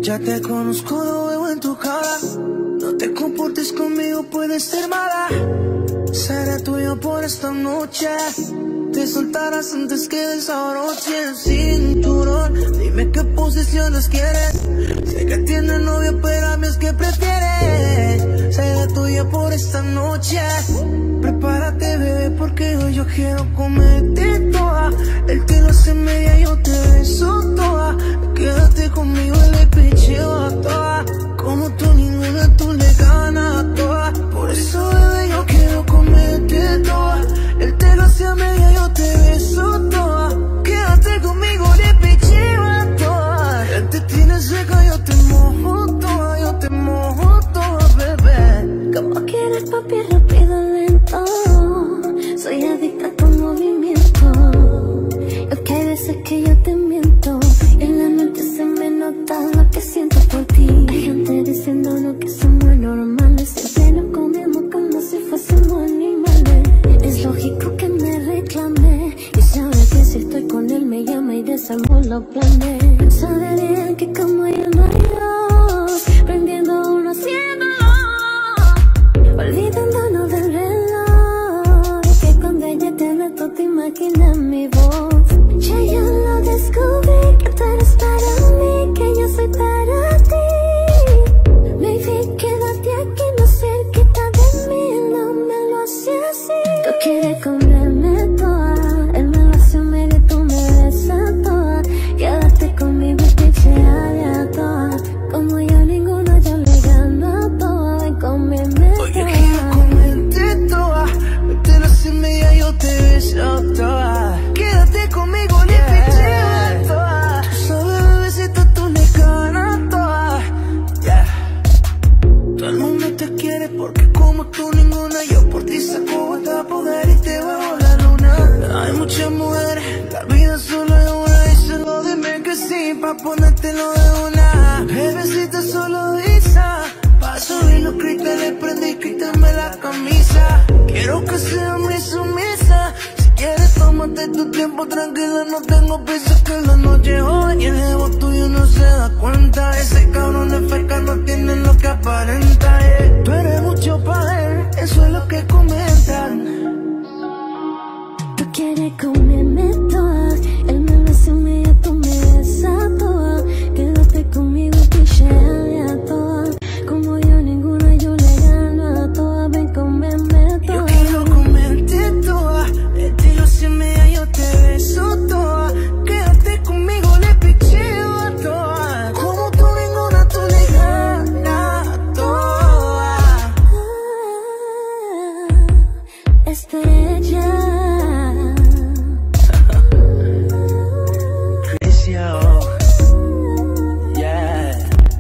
Ya te conozco, lo veo en tu cara. No te comportes conmigo, puedes ser mala. Seré tuyo por esta noche. Te soltarás antes que desabroche el cinturón. Dime qué posiciones quieres. Sé que tienes novio, pero a mí es que prefieres. Seré tuyo por esta noche. Prepárate, bebé, porque hoy yo quiero comerte toda. El que lo hace media, yo te beso toda. Quédate conmigo y le picheo a toda. Como tú ninguna, tú le ganas a toda. Por eso, bebé, yo quiero comerte toda. El te lo hace media, yo te beso toda. Quédate conmigo, le picheo a toda. Él te tiene seca, yo te mojo toda. Yo te mojo toda, bebé. Como quieres, papi, rápido, lento. Soy adicta a tu movimiento. Lo que hay veces que yo te miento. En la noche se me nota lo que siento por ti. Hay gente diciéndonos que somos normales. Siempre nos comemos como si fuésemos animales. Es lógico que me reclame. Y sabe que si estoy con él me llama y desarmo los planes. Saberían que como yo no hay dos. Prendiendo uno, haciéndolo. Olvidándonos del reloj. Y que cuando ella te meto te imaginas mi voz. Ya yo lo descubrí, que tú eres para mí, que yo soy para ti. Baby, quédate aquí, no cerquita de mí, no me lo haces así. Tú quieres comerme toda, él me lo hace medio, tú me besas toda. Quédate conmigo y picheale a toda. Como yo ninguno, yo le gano a toda. Ven, cómeme toda. Oye, quiero comerte toda. Te lo hace media, yo te beso toda. Quédate conmigo, le picheo a toda. Tú sabes, bebecita, tú le ganas a toda. Yeah. Todo el mundo te quiere porque como tú ninguna. Yo por ti saco hasta poder y te bajo la luna. Hay muchas mujeres, la vida solo es una. Y solo dime que sí, pa' ponértelo de una. Bebecita, solo avisa. Pa' subir los cristales, prende y quítame la camisa. Quiero que seas mi sumisa. Si quieres, tómate tu tiempo, tranquila, no tengo prisa. Que la noche hoy y el jevo tuyo no se da cuenta. Ese cabrón de feca no tiene lo que aparenta, eh. Tú eres mucho pa' él, eso es lo que comentan. Tú quieres comerme toda, él me lo hace medio, tú me besas toda. Quédate conmigo y picheale a toda. Como yo ninguna, yo le gano a toda. Ven, cómeme toda. Yo quiero comerte toda. El te lo hace media, yo te beso toda. Quédate conmigo, le picheo a toda. Como tú ninguna, tú le ganas a toda. Estrella. Cristiano. Yeah.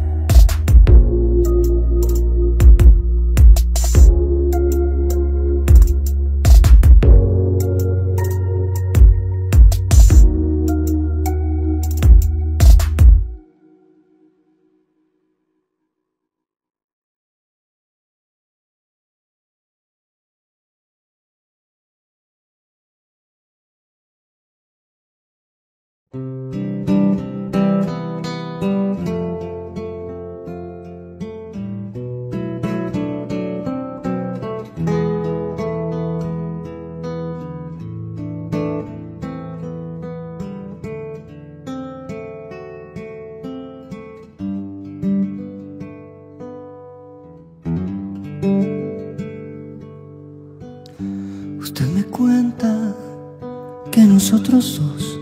Usted me cuenta que nosotros dos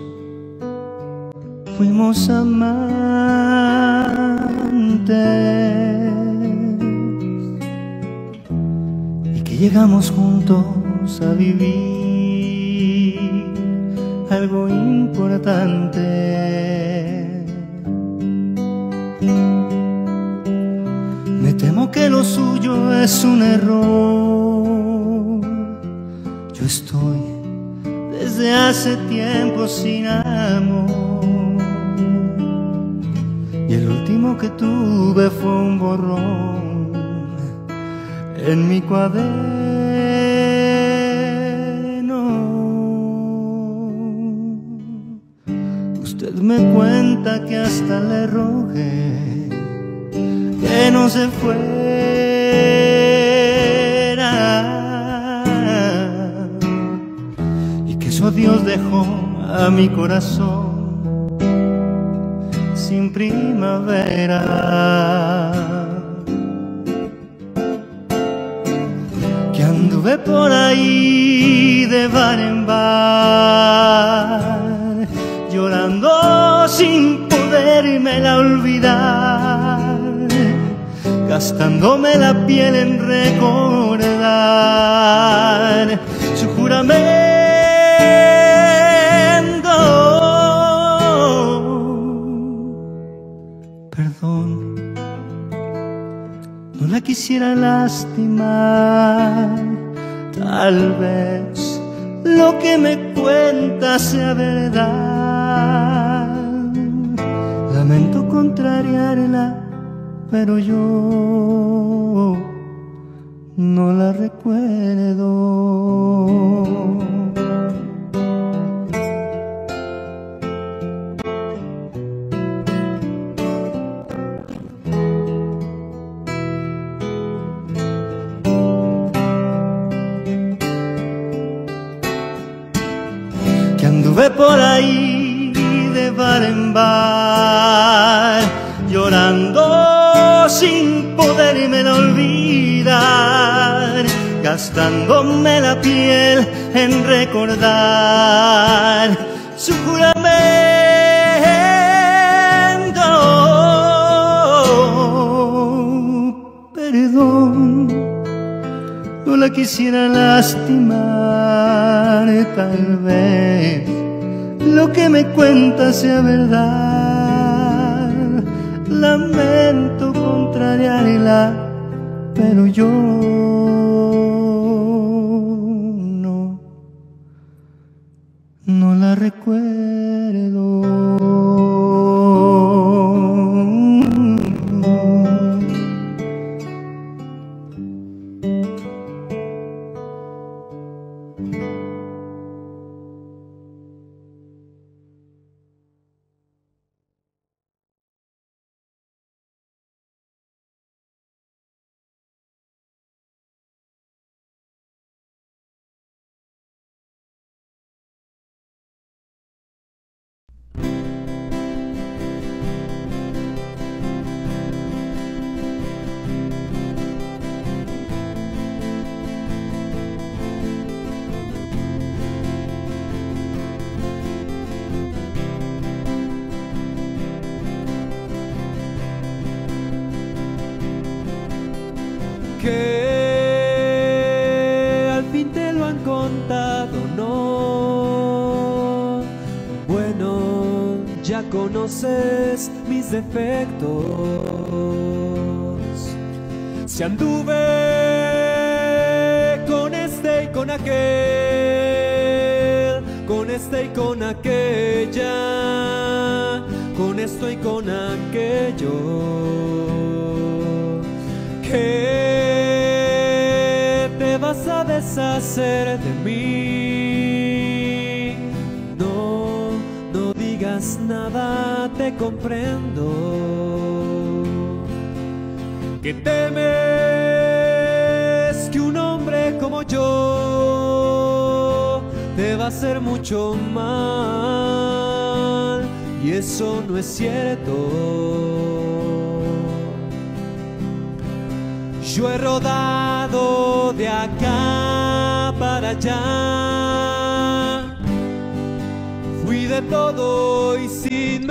fuimos amantes y que llegamos juntos a vivir algo importante. Me temo que lo suyo es un error. Yo estoy desde hace tiempo sin amor y el último que tuve fue un borrón en mi cuaderno. Usted me cuenta que hasta le rogué que no se fuera y que eso Dios dejó a mi corazón sin primavera. Que anduve por ahí de bar en bar, llorando sin podérmela olvidar, gastándome la piel en recordar su juramento. Perdón, no la quisiera lastimar, tal vez lo que me cuenta sea verdad. Lamento contrariarla, pero yo no la recuerdo. Que anduve por ahí de bar en bar, llorando sin poderme olvidar, gastándome la piel en recordar su juramento. Perdón, no la quisiera lastimar, tal vez lo que me cuenta sea verdad. Lamento contrariarla, pero yo no, no la recuerdo. Que al fin te lo han contado, no. Bueno, ya conoces mis defectos. Si anduve con este y con aquel, con este y con aquella, con esto y con aquello, que te vas a deshacer de mí. No, no digas nada, te comprendo. Que temes que un hombre como yo te va a hacer mucho mal, y eso no es cierto. Yo he rodado de acá para allá, fui de todo y sin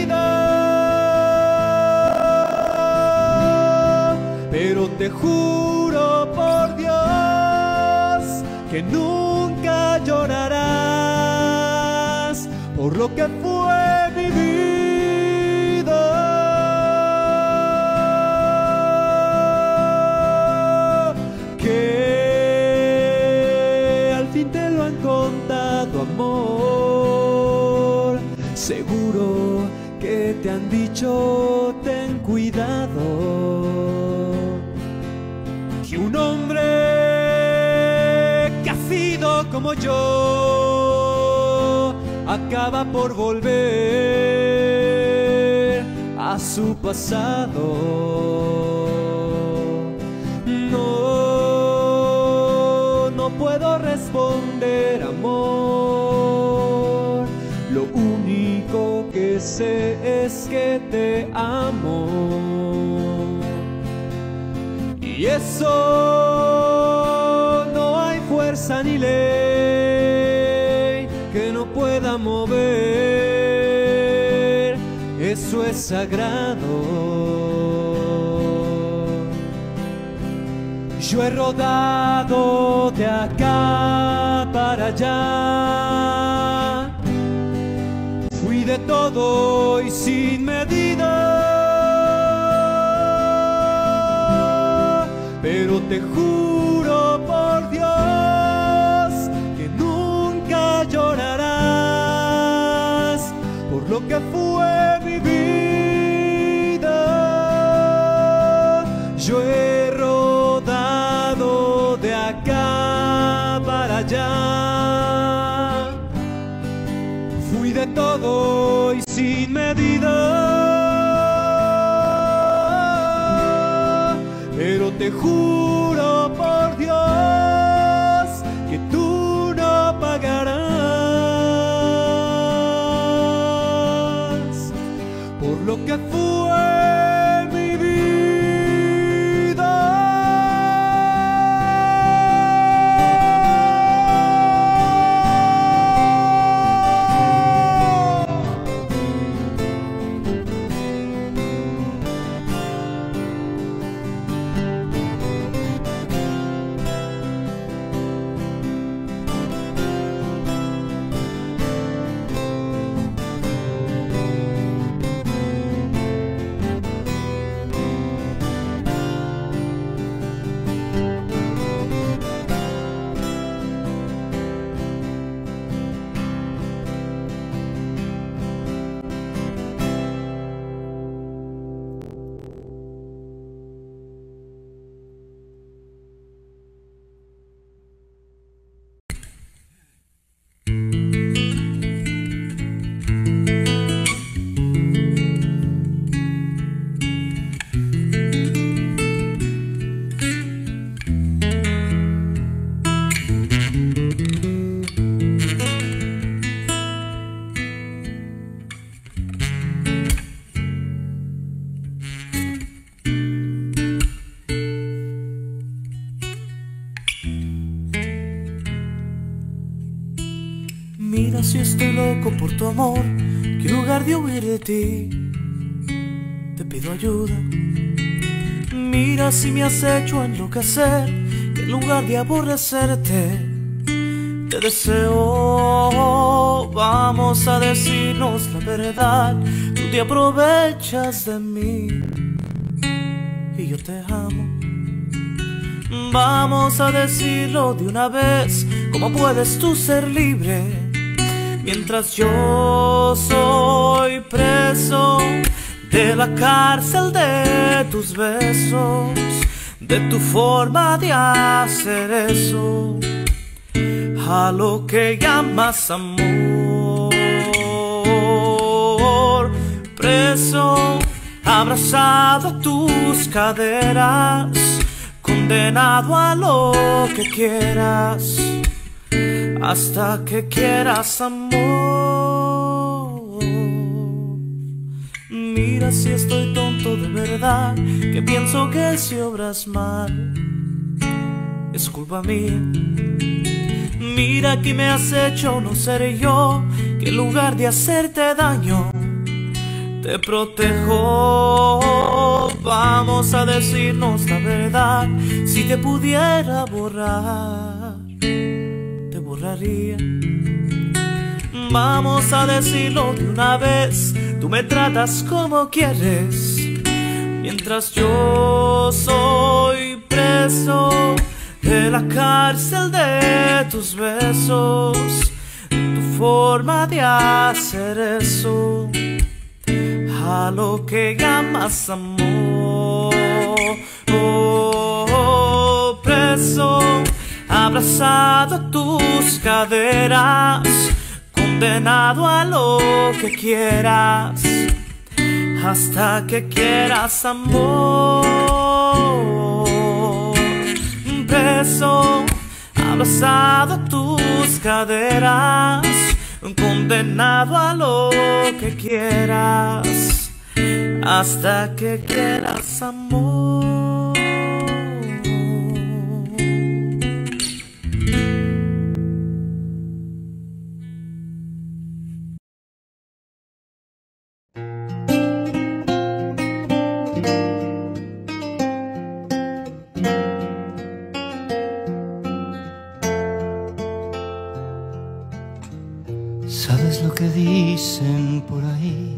medida, pero te juro por Dios que nunca llorarás por lo que fue mi vida. Contado, amor, seguro que te han dicho ten cuidado, que un hombre que ha sido como yo acaba por volver a su pasado. que sé es que te amo. Y eso no hay fuerza ni ley que no pueda mover. Eso es sagrado. Yo he rodado de acá para allá, fui de todo y sin medida, pero te juro por Dios que nunca llorarás por lo que fue mi vida. Yo he rodado de acá para allá, fui de todo y sin medida, pero te juro por Dios que tú no pagarás por lo que fue mi vida. Mira si estoy loco por tu amor, que en lugar de huir de ti, te pido ayuda. Mira si me has hecho enloquecer, que en lugar de aborrecerte, te deseo. Vamos a decirnos la verdad, tú te aprovechas de mí y yo te amo. Vamos a decirlo de una vez, ¿cómo puedes tú ser libre mientras yo soy preso de la cárcel de tus besos, de tu forma de hacer eso, a lo que llamas amor? Preso, abrazado a tus caderas, condenado a lo que quieras, hasta que quieras amor. Mira si estoy tonto de verdad, que pienso que si obras mal es culpa mía. Mira que me has hecho no ser yo, que en lugar de hacerte daño te protejo. Vamos a decirnos la verdad, si te pudiera borrar, te borraría. Vamos a decirlo de una vez, tú me tratas como quieres, mientras yo soy preso de la cárcel de tus besos, tu forma de hacer eso, a lo que llamas amor. Oh, preso, abrazado a tus caderas, condenado a lo que quieras, hasta que quieras amor. Preso, abrazado a tus caderas, condenado a lo que quieras, hasta que quieras amor. ¿Sabes lo que dicen por ahí?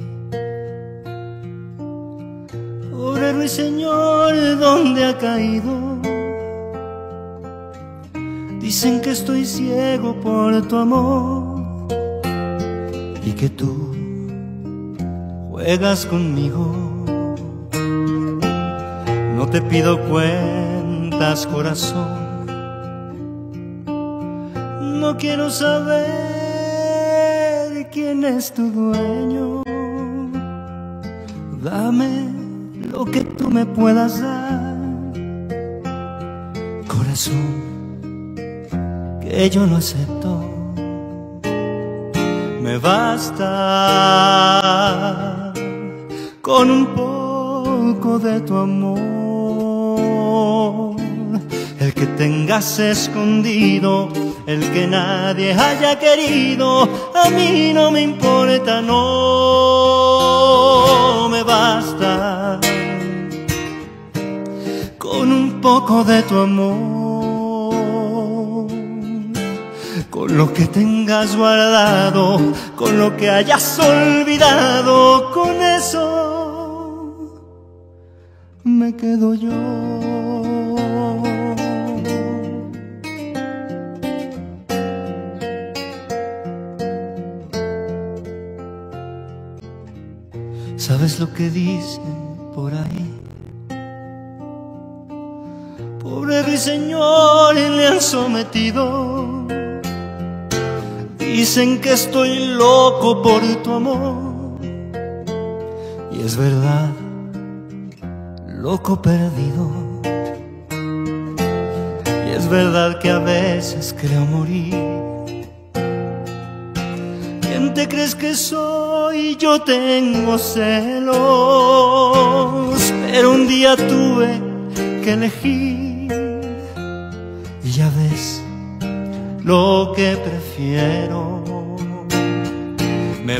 Obrero y señor, ¿dónde ha caído? Dicen que estoy ciego por tu amor y que tú juegas conmigo. No te pido cuentas, corazón. No quiero saber quién es tu dueño. Dame lo que tú me puedas dar, corazón, que yo lo acepto. Me basta con un poco de tu amor, el que tengas escondido, el que nadie haya querido, a mí no me importa, no me basta con un poco de tu amor, con lo que tengas guardado, con lo que hayas olvidado, con eso me quedo yo. ¿Sabes lo que dicen por ahí? Pobre ruiseñor, le han sometido. Dicen que estoy loco por tu amor. Y es verdad, loco perdido. Y es verdad que a veces creo morir. ¿Quién te crees que soy? Yo tengo celos, pero un día tuve que elegir y ya ves lo que prefiero. Me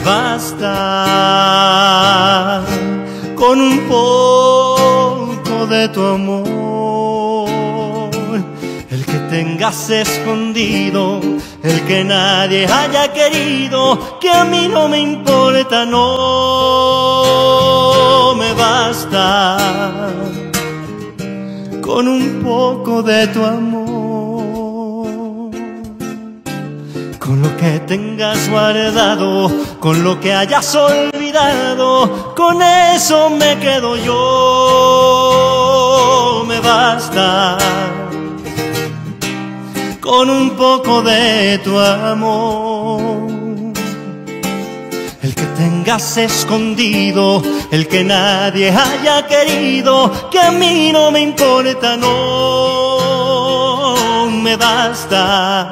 basta con un poco de tu amor, el que tengas escondido, el que nadie haya querido, que a mí no me importa, no me basta con un poco de tu amor, con lo que tengas guardado, con lo que hayas olvidado, con eso me quedo yo. Me basta con un poco de tu amor, el que tengas escondido, el que nadie haya querido, que a mí no me importa, no me basta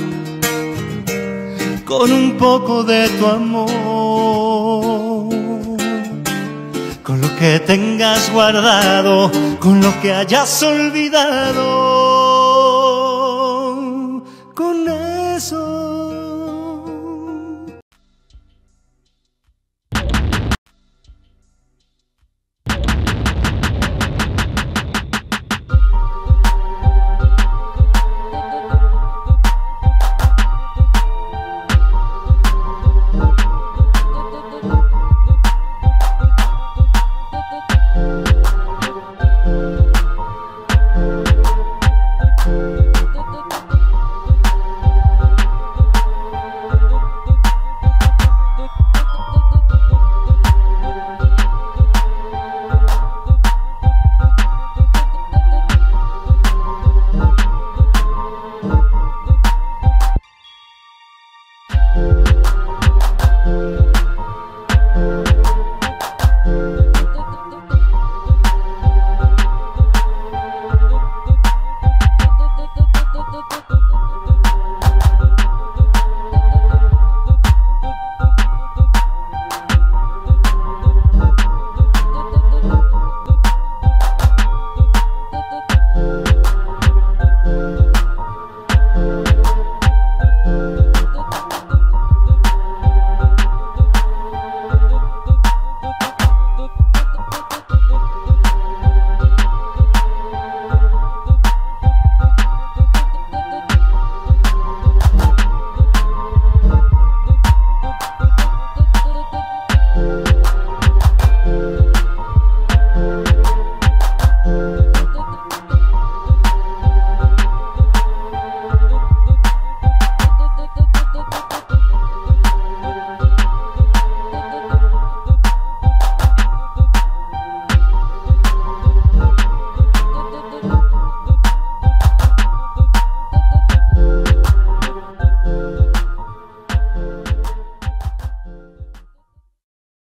con un poco de tu amor, con lo que tengas guardado, con lo que hayas olvidado.